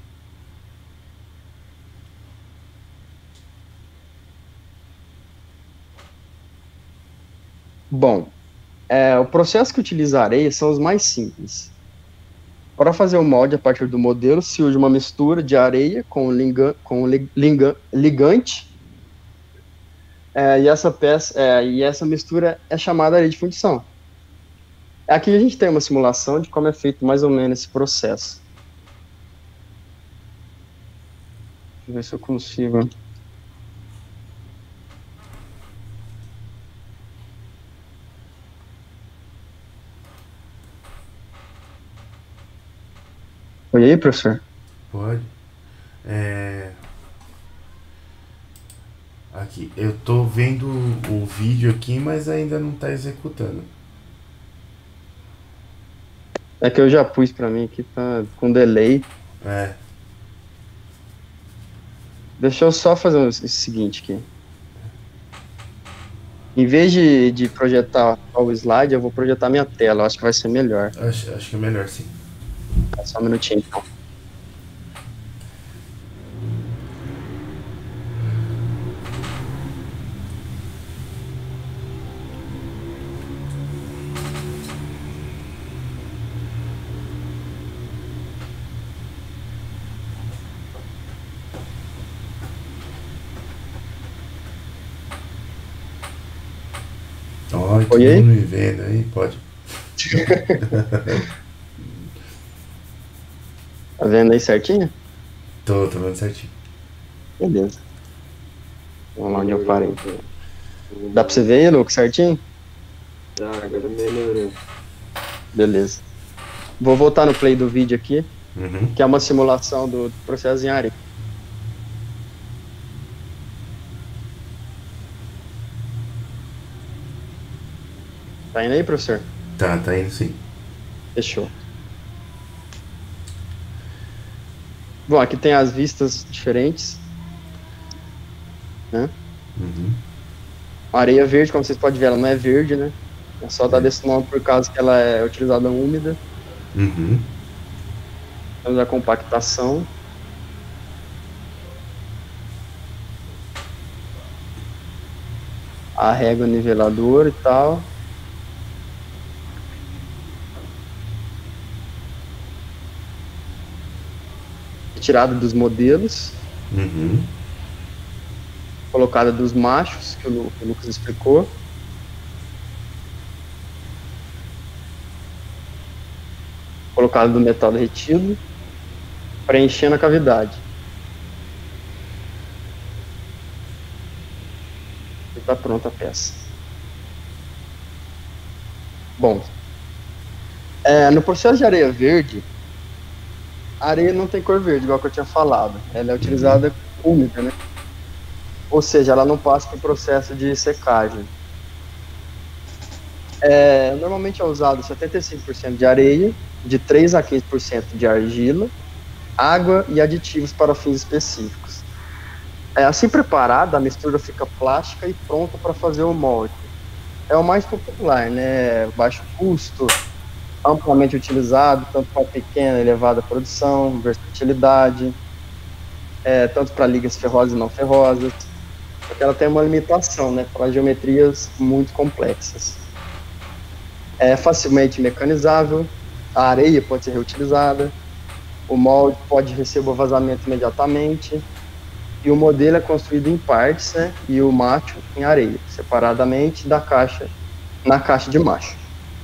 Bom, é, o processo que utiliza areia são os mais simples. Para fazer o molde a partir do modelo, se usa uma mistura de areia com, liga, com liga, ligante, é, e, essa peça, é, e essa mistura é chamada areia de fundição. Aqui a gente tem uma simulação de como é feito mais ou menos esse processo. Deixa eu ver se eu consigo... Oi aí, professor? Pode. É... Aqui, eu tô vendo o vídeo aqui, mas ainda não tá executando. É que eu já pus pra mim aqui, tá com delay. É. Deixa eu só fazer o seguinte aqui. Em vez de, de projetar o slide, eu vou projetar minha tela. Eu acho que vai ser melhor. Acho, acho que é melhor, sim. Só um minutinho, então. Olha, todo mundo me vendo aí, pode. Tá vendo aí certinho? Tô, tô vendo certinho. Beleza. Vamos lá onde eu parei. Dá pra você ver aí, Lucas, certinho? Tá, agora melhorou. Beleza. Vou voltar no play do vídeo aqui, Uhum. que é uma simulação do processo em areia. Tá indo aí, professor? Tá, tá indo sim. Fechou. Bom, aqui tem as vistas diferentes, né? Uhum. A areia verde, como vocês podem ver, ela não é verde, né? É só dar desse nome por causa que ela é utilizada úmida. Uhum. Temos a compactação. A régua niveladora e tal. Retirada dos modelos. Uhum. Colocada dos machos, que o, Lu, que o Lucas explicou. Colocada do metal derretido. Preenchendo a cavidade. E está pronta a peça. Bom, é, no processo de areia verde, a areia não tem cor verde, igual que eu tinha falado. Ela é utilizada úmida, né? Ou seja, ela não passa por processo de secagem. É, normalmente é usado setenta e cinco por cento de areia, de três a quinze por cento de argila, água e aditivos para fins específicos. É, assim preparada, a mistura fica plástica e pronta para fazer o molde. É o mais popular, né? Baixo custo, amplamente utilizado, tanto para pequena e elevada produção, versatilidade, é, tanto para ligas ferrosas e não ferrosas, porque ela tem uma limitação, né, para geometrias muito complexas. É facilmente mecanizável, a areia pode ser reutilizada, o molde pode receber o vazamento imediatamente, e o modelo é construído em partes, né, e o macho em areia, separadamente da caixa, na caixa de macho.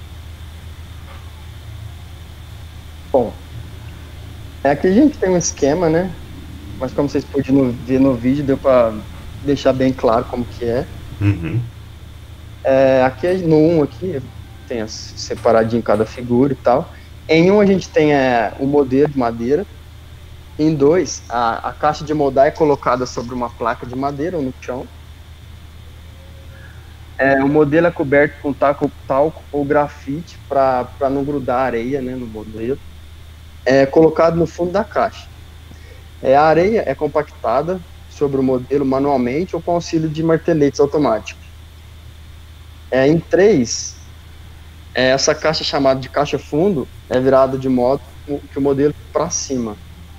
Bom, aqui a gente tem um esquema, né? Mas como vocês podiam ver no vídeo, deu para deixar bem claro como que é. Uhum. É, aqui no um aqui tem separadinho cada figura e tal. Em um a gente tem é, o modelo de madeira. Em dois, a, a caixa de moldar é colocada sobre uma placa de madeira ou no chão. É, o modelo é coberto com talco, talco ou grafite para não grudar areia, né, no modelo. É colocado no fundo da caixa. É, a areia é compactada sobre o modelo manualmente ou com auxílio de marteletes automáticos. É, em três, é, essa caixa chamada de caixa fundo é virada de modo que o modelo para cima.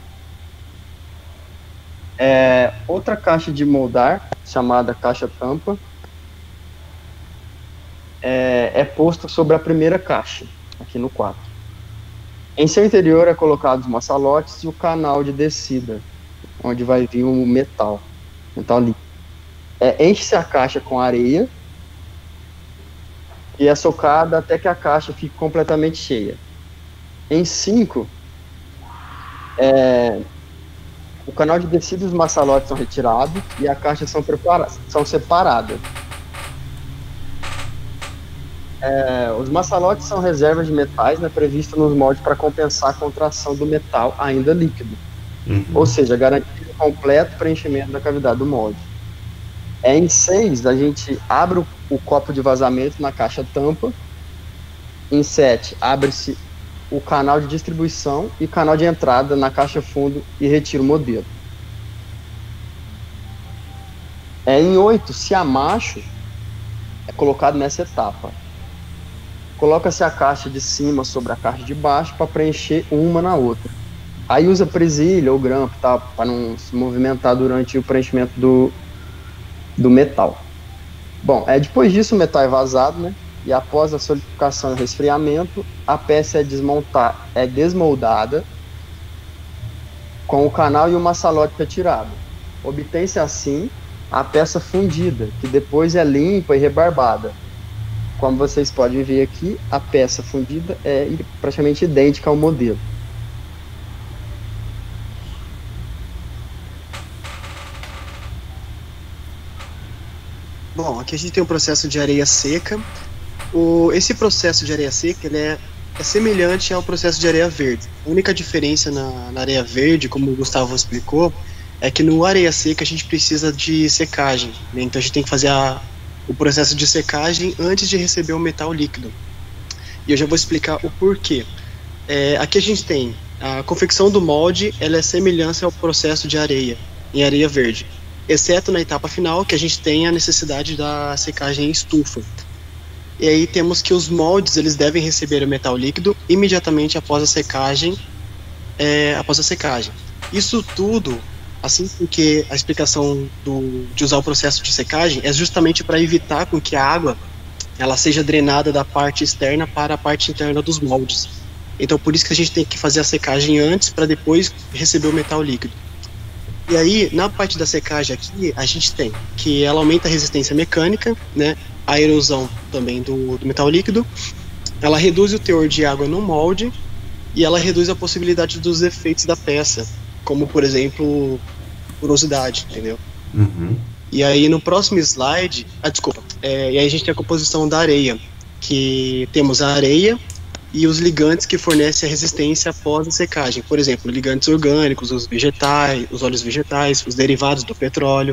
É, outra caixa de moldar, chamada caixa tampa, é, é posta sobre a primeira caixa, aqui no quatro. Em seu interior é colocado os maçalotes e o canal de descida, onde vai vir o metal, metal líquido. É, enche-se a caixa com areia e é socada até que a caixa fique completamente cheia. Em cinco, é, o canal de descida e os maçalotes são retirados e a caixa são, são separadas. É, os maçalotes são reservas de metais, né, previstas nos moldes para compensar a contração do metal ainda líquido. Uhum. Ou seja, garantir o completo preenchimento da cavidade do molde. É, em seis, a gente abre o, o copo de vazamento na caixa tampa. Em sete, abre-se o canal de distribuição e canal de entrada na caixa fundo e retira o modelo. É, em oito, se há macho, é colocado nessa etapa. Coloca-se a caixa de cima sobre a caixa de baixo para preencher uma na outra. Aí usa presilha ou grampo, tá, para não se movimentar durante o preenchimento do, do metal. Bom, é, depois disso o metal é vazado, né? E após a solidificação e resfriamento, a peça é, desmontar, é desmoldada com o canal e o maçalote retirado. Obtém-se assim a peça fundida, que depois é limpa e rebarbada. Como vocês podem ver aqui, a peça fundida é praticamente idêntica ao modelo. Bom, aqui a gente tem um processo de areia seca. O, esse processo de areia seca ele é, é semelhante ao processo de areia verde. A única diferença na, na areia verde, como o Gustavo explicou, é que no areia seca a gente precisa de secagem, né? Então a gente tem que fazer a, o processo de secagem antes de receber o metal líquido. E eu já vou explicar o porquê. É, aqui a gente tem a confecção do molde, ela é semelhante ao processo de areia, em areia verde, exceto na etapa final, que a gente tem a necessidade da secagem em estufa. E aí temos que os moldes, eles devem receber o metal líquido imediatamente após a secagem, é, após a secagem. Isso tudo, assim, porque a explicação do, de usar o processo de secagem é justamente para evitar com que a água ela seja drenada da parte externa para a parte interna dos moldes. Então por isso que a gente tem que fazer a secagem antes para depois receber o metal líquido. E aí, na parte da secagem aqui, a gente tem que ela aumenta a resistência mecânica, né, a erosão também do, do metal líquido, ela reduz o teor de água no molde e ela reduz a possibilidade dos efeitos da peça, como, por exemplo, porosidade, entendeu? Uhum. E aí, no próximo slide, ah, desculpa, é, e aí a gente tem a composição da areia, que temos a areia e os ligantes que fornecem a resistência após a secagem. Por exemplo, ligantes orgânicos, os vegetais, os óleos vegetais, os derivados do petróleo.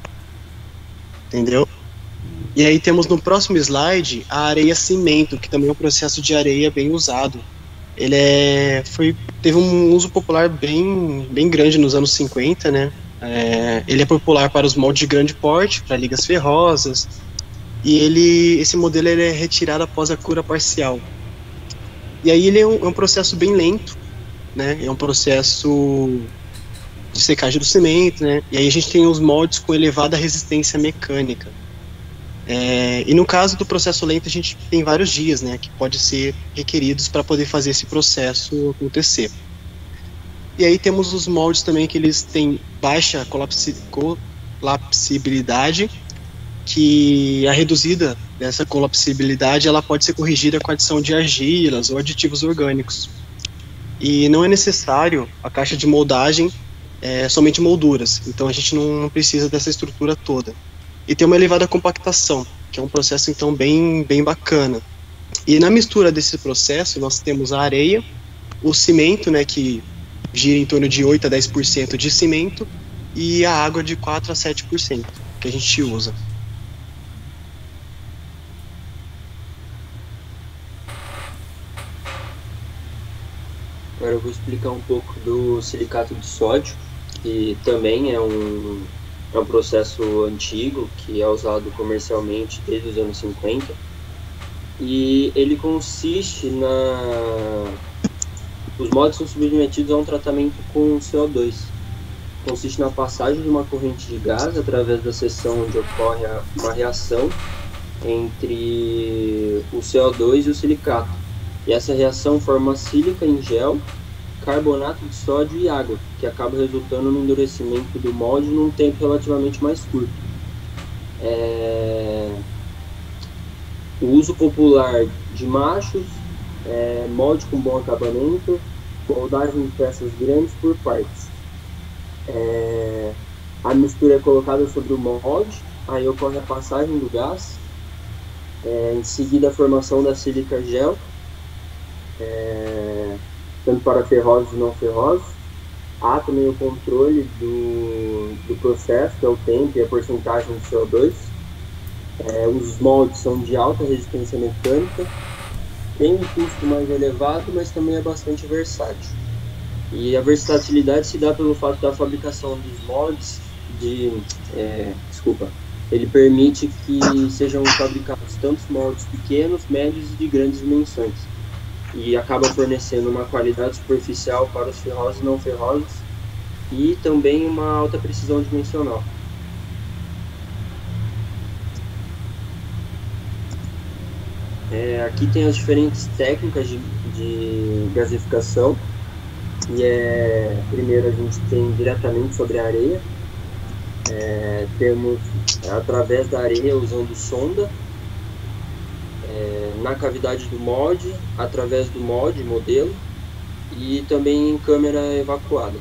Entendeu? E aí temos no próximo slide a areia cimento, que também é um processo de areia bem usado. Ele é, foi, teve um uso popular bem, bem grande nos anos cinquenta, né? É, ele é popular para os moldes de grande porte, para ligas ferrosas. E ele, esse modelo ele é retirado após a cura parcial. E aí ele é um, é um processo bem lento, né? É um processo de secagem do cimento, né? E aí a gente tem os moldes com elevada resistência mecânica. É, e no caso do processo lento a gente tem vários dias, né? Que pode ser requeridos para poder fazer esse processo acontecer. E aí temos os moldes também que eles têm baixa colapsi, colapsibilidade, que a reduzida dessa colapsibilidade ela pode ser corrigida com a adição de argilas ou aditivos orgânicos. E não é necessário a caixa de moldagem, é, somente molduras, então a gente não, não precisa dessa estrutura toda. E tem uma elevada compactação, que é um processo então bem, bem bacana. E na mistura desse processo nós temos a areia, o cimento, né, que gira em torno de oito a dez por cento de cimento, e a água de quatro a sete por cento que a gente usa. Agora eu vou explicar um pouco do silicato de sódio, que também é um, é um processo antigo, que é usado comercialmente desde os anos cinquenta. E ele consiste na... Os moldes são submetidos a um tratamento com C O dois. Consiste na passagem de uma corrente de gás através da seção onde ocorre uma reação entre o C O dois e o silicato. E essa reação forma sílica em gel, carbonato de sódio e água, que acaba resultando no endurecimento do molde num tempo relativamente mais curto. É... O uso popular de machos, é, molde com bom acabamento, moldagem de peças grandes por partes. É, a mistura é colocada sobre o molde, aí ocorre a passagem do gás, é, em seguida a formação da sílica gel, é, tanto para ferrosos e não ferrosos. Há também o controle do, do processo, que é o tempo e a porcentagem de C O dois. É, os moldes são de alta resistência mecânica, tem um custo mais elevado, mas também é bastante versátil. E a versatilidade se dá pelo fato da fabricação dos moldes, de, é, desculpa, ele permite que sejam fabricados tanto moldes pequenos, médios e de grandes dimensões, e acaba fornecendo uma qualidade superficial para os ferrosos e não ferrosos, e também uma alta precisão dimensional. É, aqui tem as diferentes técnicas de, de gasificação. E é, primeiro a gente tem diretamente sobre a areia. É, temos através da areia usando sonda, é, na cavidade do molde, através do molde, modelo, e também em câmera evacuada.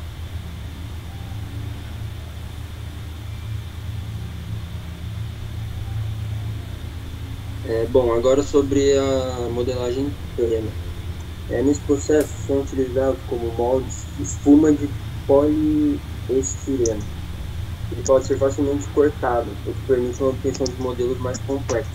É, bom, agora sobre a modelagem plena. É, nesse processo são utilizados como moldes espuma de poliestireno. Ele pode ser facilmente cortado, o que permite uma obtenção de modelos mais complexos.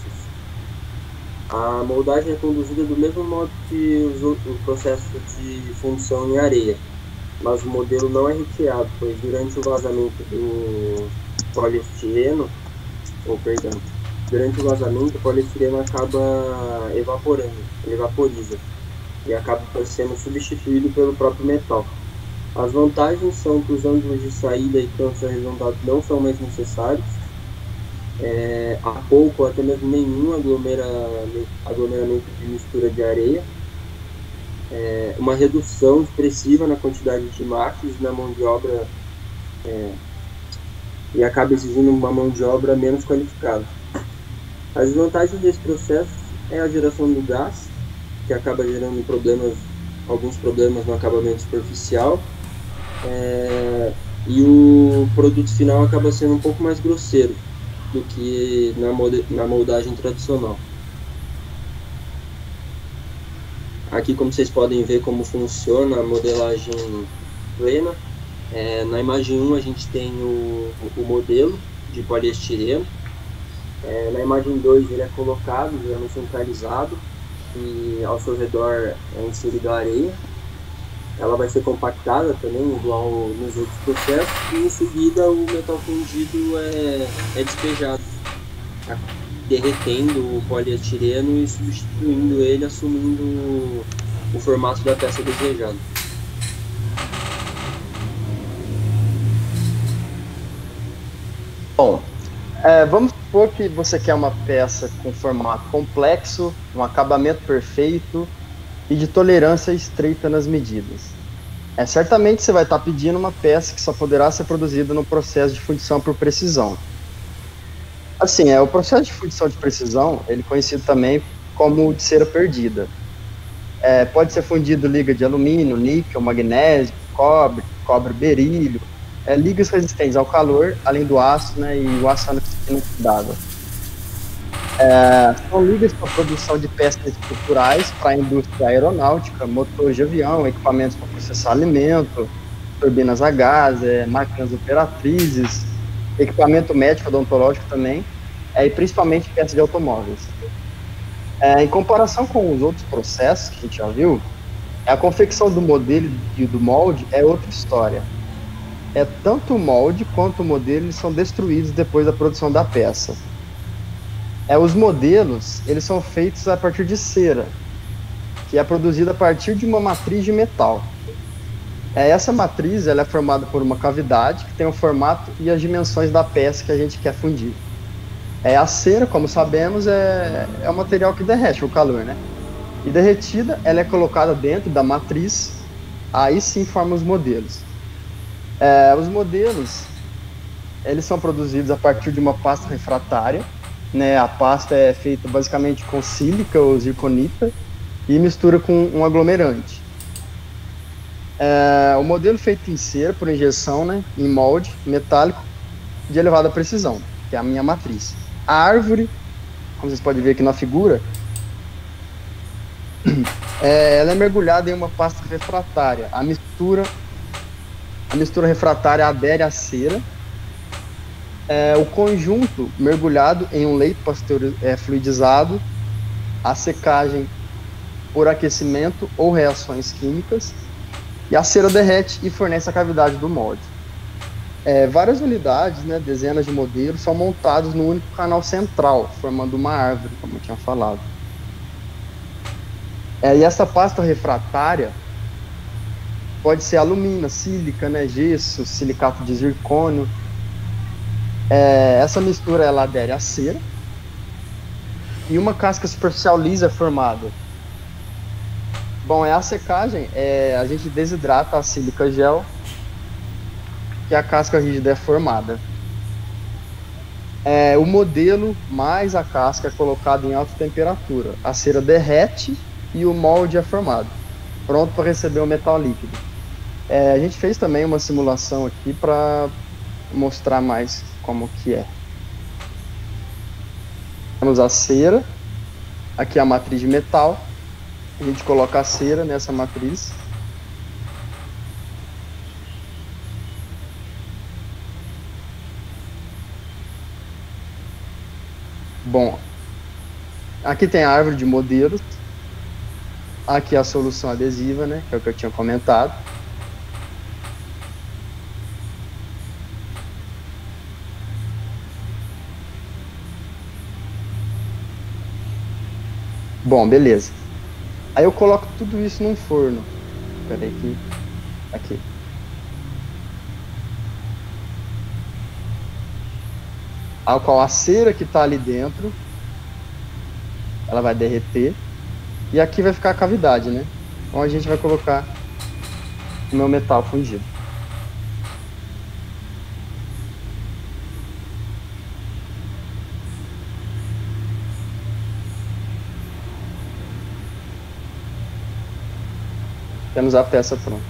A moldagem é conduzida do mesmo modo que o processo de fundição em areia, mas o modelo não é recheado, pois durante o vazamento do poliestireno, ou perdão, durante o vazamento o poliestireno acaba evaporando, ele vaporiza, e acaba sendo substituído pelo próprio metal. As vantagens são que os ângulos de saída e cantos arredondados não são mais necessários, é, há pouco ou até mesmo nenhum aglomera, aglomeramento de mistura de areia, é, uma redução expressiva na quantidade de máquinas na mão de obra, é, e acaba exigindo uma mão de obra menos qualificada. As desvantagens desse processo é a geração do gás, que acaba gerando problemas, alguns problemas no acabamento superficial, é, e o produto final acaba sendo um pouco mais grosseiro do que na, molde, na moldagem tradicional. Aqui, como vocês podem ver como funciona a modelagem plena, é, na imagem um a gente tem o, o modelo de poliestireno, é, na imagem dois ele é colocado, geralmente centralizado, e ao seu redor é inserida a areia. Ela vai ser compactada também, igual nos outros processos, e em seguida o metal fundido é, é despejado, derretendo o poliestireno e substituindo ele, assumindo o, o formato da peça desejada. Bom, é, vamos supor que você quer uma peça com formato complexo, um acabamento perfeito e de tolerância estreita nas medidas. É, certamente você vai estar pedindo uma peça que só poderá ser produzida no processo de fundição por precisão. Assim, é, o processo de fundição de precisão, ele é conhecido também como de cera perdida. É, pode ser fundido liga de alumínio, níquel, magnésio, cobre, cobre berílio, é, ligas resistentes ao calor, além do aço, né, e o aço inoxidável. É, são ligas para a produção de peças estruturais para a indústria aeronáutica, motores de avião, equipamentos para processar alimento, turbinas a gás, é, máquinas operatrizes, equipamento médico odontológico também, é, e principalmente peças de automóveis. É, em comparação com os outros processos que a gente já viu, A confecção do modelo e do molde é outra história. É tanto o molde quanto o modelo eles são destruídos depois da produção da peça. É, os modelos eles são feitos a partir de cera, que é produzida a partir de uma matriz de metal. É, essa matriz ela é formada por uma cavidade que tem o formato e as dimensões da peça que a gente quer fundir. É, a cera, como sabemos, é, é um material que derrete o calor, né? E derretida, ela é colocada dentro da matriz, aí sim forma os modelos. É, os modelos, eles são produzidos a partir de uma pasta refratária, né? A pasta é feita basicamente com sílica ou zirconita e mistura com um aglomerante. É, o modelo feito em cera, por injeção, né? Em molde metálico de elevada precisão, que é a minha matriz. A árvore, como vocês podem ver aqui na figura, é, ela é mergulhada em uma pasta refratária. A mistura, a mistura refratária adere à cera. É, o conjunto mergulhado em um leite pasteur, é, fluidizado, a secagem por aquecimento ou reações químicas, e a cera derrete e fornece a cavidade do molde. É, várias unidades, né, dezenas de modelos, são montados no único canal central, formando uma árvore, como eu tinha falado. É, e essa pasta refratária pode ser alumina, sílica, né, gesso, silicato de zircônio. É, essa mistura ela adere à cera e uma casca superficial lisa é formada. Bom, é a secagem, é, a gente desidrata a sílica gel e a casca rígida é formada. É, o modelo mais a casca é colocado em alta temperatura. A cera derrete e o molde é formado, pronto para receber o metal líquido. É, a gente fez também uma simulação aqui para mostrar mais como que é. Temos a cera, aqui é a matriz de metal, a gente coloca a cera nessa matriz. Bom, aqui tem a árvore de modelos, aqui a solução adesiva, né, que é o que eu tinha comentado. Bom, beleza. Aí eu coloco tudo isso num forno. Espera aí que... Aqui. Ao qual a cera que está ali dentro, ela vai derreter. E aqui vai ficar a cavidade, né? Então a gente vai colocar o meu metal fundido. Temos a peça pronta.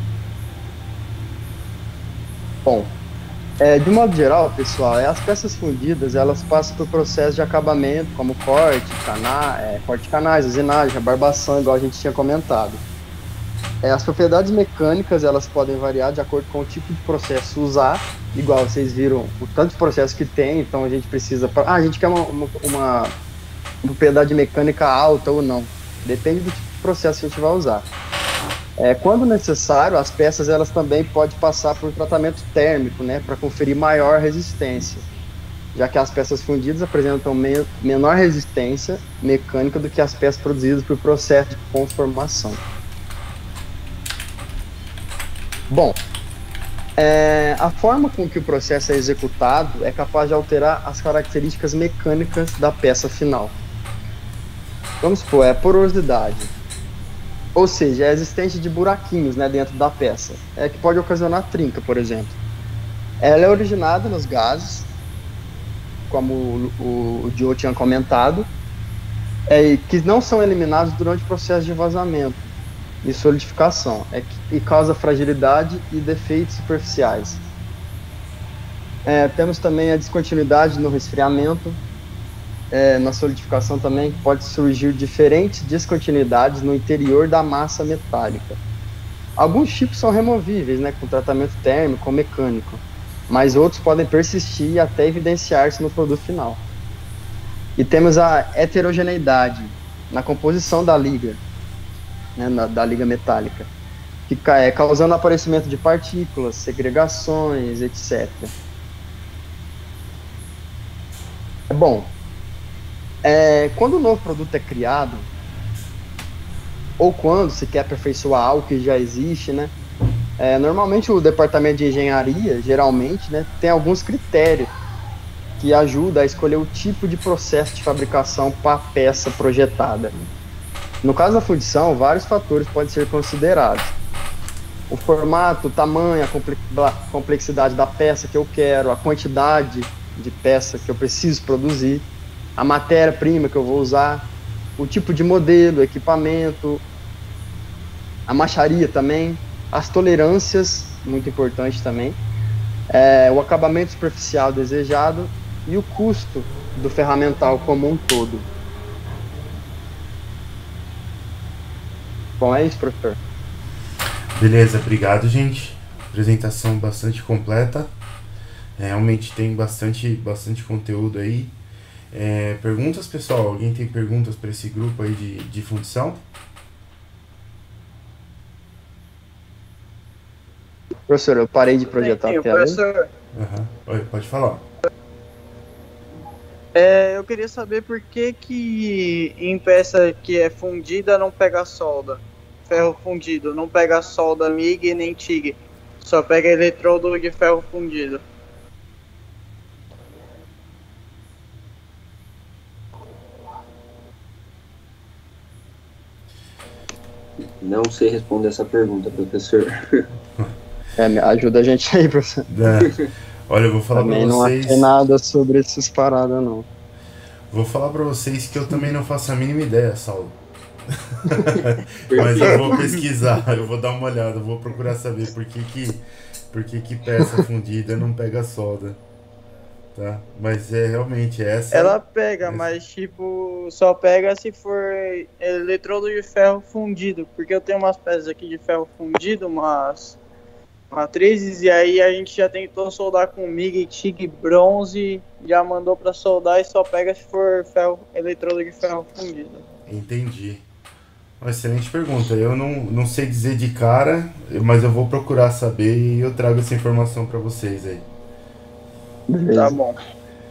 Bom, é, de modo geral, pessoal, é, as peças fundidas, elas passam por processo de acabamento, como corte, cana, é, corte de canais, usinagem, rebarbação, igual a gente tinha comentado. É, as propriedades mecânicas, elas podem variar de acordo com o tipo de processo usar, igual vocês viram o tanto de processo que tem, então a gente precisa... Ah, a gente quer uma, uma, uma propriedade mecânica alta ou não, depende do tipo de processo que a gente vai usar. É, quando necessário, as peças elas também podem passar por tratamento térmico, né, para conferir maior resistência, já que as peças fundidas apresentam me menor resistência mecânica do que as peças produzidas por processo de conformação. Bom, é, a forma com que o processo é executado é capaz de alterar as características mecânicas da peça final. Vamos supor, é a porosidade. Ou seja, é a existência de buraquinhos, né, dentro da peça, é que pode ocasionar trinca, por exemplo. Ela é originada nos gases, como o, o, o Joe tinha comentado, é, que não são eliminados durante o processo de vazamento e solidificação, é que, e causa fragilidade e defeitos superficiais. É, temos também a descontinuidade no resfriamento. É, na solidificação também pode surgir diferentes descontinuidades no interior da massa metálica. Alguns tipos são removíveis, né, com tratamento térmico ou mecânico, mas outros podem persistir e até evidenciar-se no produto final. E temos a heterogeneidade na composição da liga. né, na, da liga metálica, que é, causando aparecimento de partículas, segregações, etcétera. Bom, é, quando um novo produto é criado, ou quando se quer aperfeiçoar algo que já existe, né, é, normalmente o departamento de engenharia, geralmente, né, tem alguns critérios que ajudam a escolher o tipo de processo de fabricação para a peça projetada. No caso da fundição, vários fatores podem ser considerados. O formato, o tamanho, a complexidade da peça que eu quero, a quantidade de peça que eu preciso produzir, a matéria-prima que eu vou usar, o tipo de modelo, equipamento, a macharia também, as tolerâncias, muito importante também, é, o acabamento superficial desejado e o custo do ferramental como um todo. Bom, é isso, professor. Beleza, obrigado, gente. Apresentação bastante completa. É, realmente tem bastante, bastante conteúdo aí. É, perguntas, pessoal? Alguém tem perguntas para esse grupo aí de, de fundição? Professor, eu parei de projetar Sim, a tela. professor, Uhum. Oi, pode falar. é, eu queria saber por que que em peça que é fundida não pega solda. Ferro fundido, não pega solda M I G nem T I G. Só pega eletrodo de ferro fundido. Não sei responder essa pergunta, professor. É, ajuda a gente aí, professor. É. Olha, eu vou falar Também para não vocês. tem nada sobre essas paradas, não. Vou falar para vocês que eu também não faço a mínima ideia, Saulo. Mas eu vou pesquisar, eu vou dar uma olhada, eu vou procurar saber por que que, por que, que peça fundida não pega solda. Tá? Mas é realmente essa. Ela pega, essa. mas tipo, só pega se for eletrodo de ferro fundido. Porque eu tenho umas peças aqui de ferro fundido, umas matrizes, e aí a gente já tentou soldar com M I G, T I G, bronze, já mandou pra soldar e só pega se for ferro, eletrodo de ferro fundido. Entendi. Uma excelente pergunta. Eu não, não sei dizer de cara, mas eu vou procurar saber e eu trago essa informação para vocês aí. Beleza. Tá bom.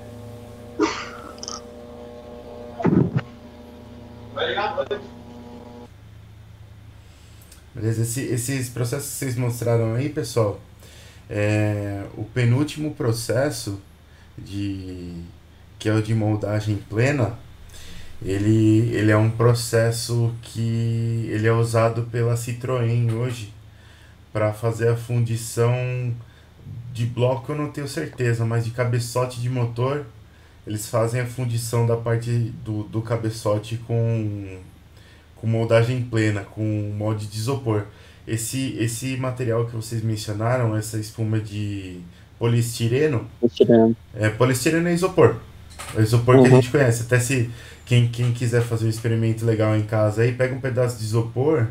Beleza? Esse, esses processos que vocês mostraram aí, pessoal, é, o penúltimo processo, de, que é o de moldagem plena, ele, ele é um processo que ele é usado pela Citroën hoje para fazer a fundição de bloco, eu não tenho certeza, mas de cabeçote de motor, eles fazem a fundição da parte do, do cabeçote com, com moldagem plena, com molde de isopor. Esse, esse material que vocês mencionaram, essa espuma de poliestireno, Poliestireno. é, poliestireno é isopor. É isopor que a Uhum. gente conhece. Até se quem, quem quiser fazer um experimento legal em casa aí, pega um pedaço de isopor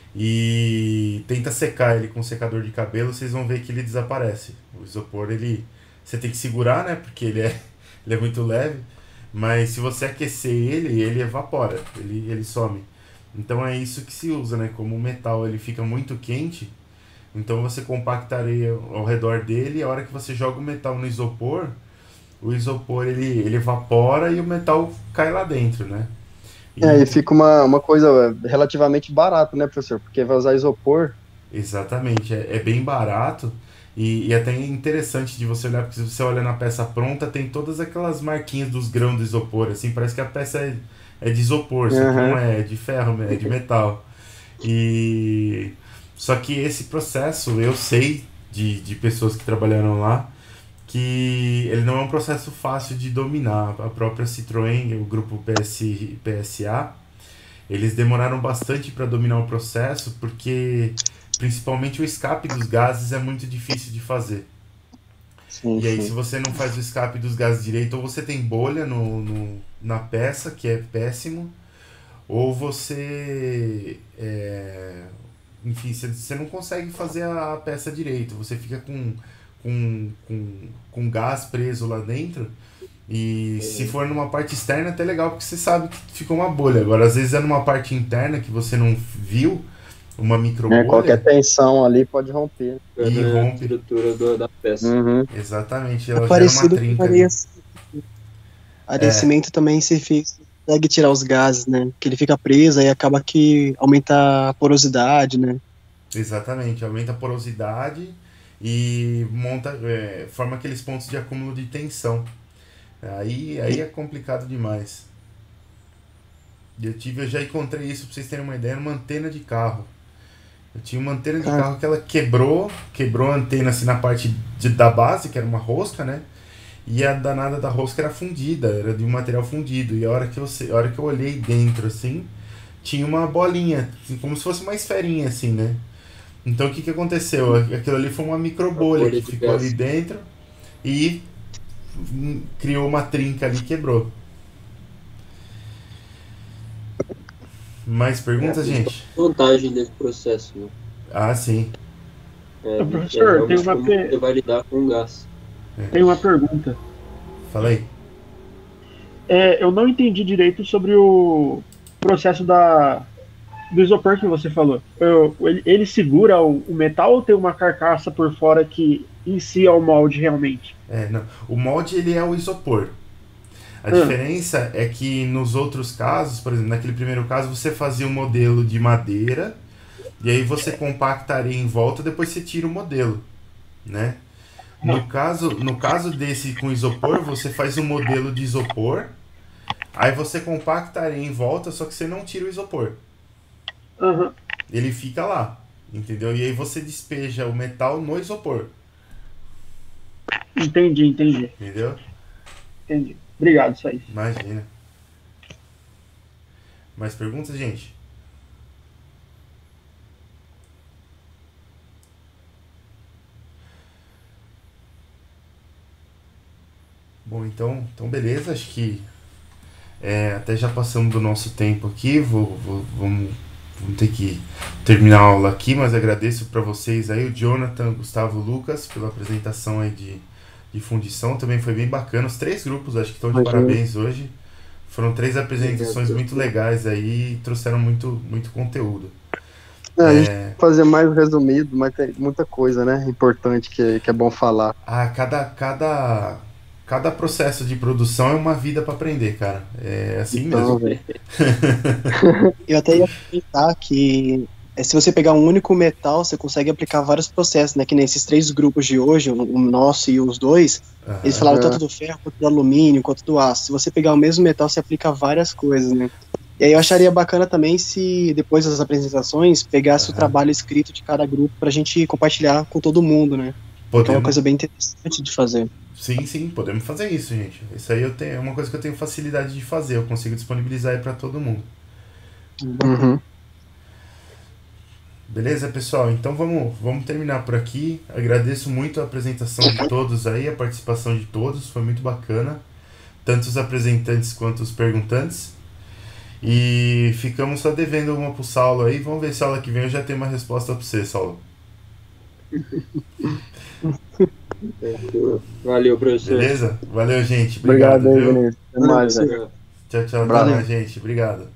e tenta secar ele com um secador de cabelo, vocês vão ver que ele desaparece. O isopor, ele, você tem que segurar, né, porque ele é, ele é muito leve, mas se você aquecer ele, ele evapora, ele, ele some. Então é isso que se usa, né, como o metal ele fica muito quente, então você compacta a areia ao redor dele e a hora que você joga o metal no isopor, o isopor ele, ele evapora e o metal cai lá dentro, né. E, É, e fica uma, uma coisa relativamente barata, né, professor? Porque vai usar isopor. exatamente, é, é bem barato e, e até interessante de você olhar, porque se você olha na peça pronta, tem todas aquelas marquinhas dos grãos do isopor, assim, parece que a peça é, é de isopor, só que Uhum. não é, é de ferro, é de metal. E só que esse processo, eu sei de, de pessoas que trabalharam lá, que ele não é um processo fácil de dominar. A própria Citroën, o grupo P S, P S A, eles demoraram bastante para dominar o processo, porque principalmente o escape dos gases é muito difícil de fazer. Sim, E aí, se sim. você não faz o escape dos gases direito, ou você tem bolha no, no, na peça, que é péssimo, ou você. É, enfim, você, você não consegue fazer a, a peça direito, você fica com, com, com, com gás preso lá dentro, E se for numa parte externa, até legal, porque você sabe que ficou uma bolha. Agora, às vezes é numa parte interna que você não viu, uma micro bolha. É, qualquer tensão ali pode romper. E a rompe. estrutura do- da peça. Uhum. Exatamente, É ela gera uma parecido com trinca areia. ali. Areia cimento também se fez, consegue tirar os gases, né? Que ele fica preso e acaba que aumenta a porosidade, né? Exatamente, aumenta a porosidade e monta, é, forma aqueles pontos de acúmulo de tensão. Aí, aí é complicado demais. Eu tive, eu já encontrei isso, pra vocês terem uma ideia, numa antena de carro. Eu tinha uma antena de Cara. carro que ela quebrou, quebrou a antena assim na parte de, da base, que era uma rosca, né? E a danada da rosca era fundida, era de um material fundido. E a hora que eu, se- a hora que eu olhei dentro, assim, tinha uma bolinha, assim, como se fosse uma esferinha, assim, né? Então o que que aconteceu? Aquilo ali foi uma micro bolha bolha que de ficou gás. ali dentro e hum, criou uma trinca ali e quebrou. Mais perguntas, É, gente? Vantagem desse processo, né? Ah, sim. É, Ô, professor, é realmente tem uma como pe- você vai lidar com o gás. Tem uma pergunta. Fala aí. É, eu não entendi direito sobre o processo da, do isopor que você falou. Eu- ele, ele segura o, o metal ou tem uma carcaça por fora que em si é o molde realmente? É, não. O molde ele é o isopor. A Hum. diferença é que nos outros casos, por exemplo, naquele primeiro caso, você fazia um modelo de madeira e aí você compactaria em volta, depois você tira o modelo, né? No caso, no caso desse com isopor, você faz um modelo de isopor, aí você compactaria em volta, só que você não tira o isopor. Aham. Ele fica lá, entendeu? E aí você despeja o metal no isopor, Entendi, entendi, entendeu? entendi. Obrigado, só isso. Imagina. Mais perguntas, gente? Bom, então, então beleza, acho que é, até já passamos do nosso tempo aqui, vou, vou- vamos, vamos ter que terminar a aula aqui, mas agradeço para vocês aí, o Jonathan, Gustavo, Lucas, pela apresentação aí de, de fundição, também foi bem bacana, os três grupos acho que estão de Imagina. parabéns hoje, foram três apresentações muito legais aí e trouxeram muito, muito conteúdo. É, a gente É, fazer mais resumido, mas tem muita coisa, né? Importante que, que é bom falar. ah, cada, cada, cada processo de produção é uma vida para aprender, cara, é assim Então, mesmo. velho. Eu até ia comentar que é, se você pegar um único metal, você consegue aplicar vários processos, né? Que nesses três grupos de hoje, o, o nosso e os dois, Aham. eles falaram É. tanto do ferro, quanto do alumínio, quanto do aço. Se você pegar o mesmo metal, você aplica várias coisas, né? E aí eu acharia bacana também se, depois das apresentações, pegasse o Aham. trabalho escrito de cada grupo pra gente compartilhar com todo mundo, né? Porque é uma Podemos, coisa bem interessante de fazer. sim, sim, podemos fazer isso, gente. Isso aí eu tenho, é uma coisa que eu tenho facilidade de fazer, eu consigo disponibilizar aí para todo mundo. Uhum. Beleza, pessoal? Então vamos, vamos terminar por aqui. Agradeço muito a apresentação de todos aí, a participação de todos, foi muito bacana. Tanto os apresentantes quanto os perguntantes. E ficamos só devendo uma pro Saulo aí. Vamos ver se a aula que vem eu já tenho uma resposta para você, Saulo. Valeu, professor. Beleza? Valeu, gente. Obrigado, Obrigado, aí, viu? Vinícius. Até mais, velho. Valeu. Tchau, tchau. Até Valeu. mais, gente. Obrigado.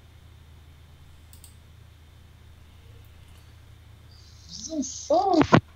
Som.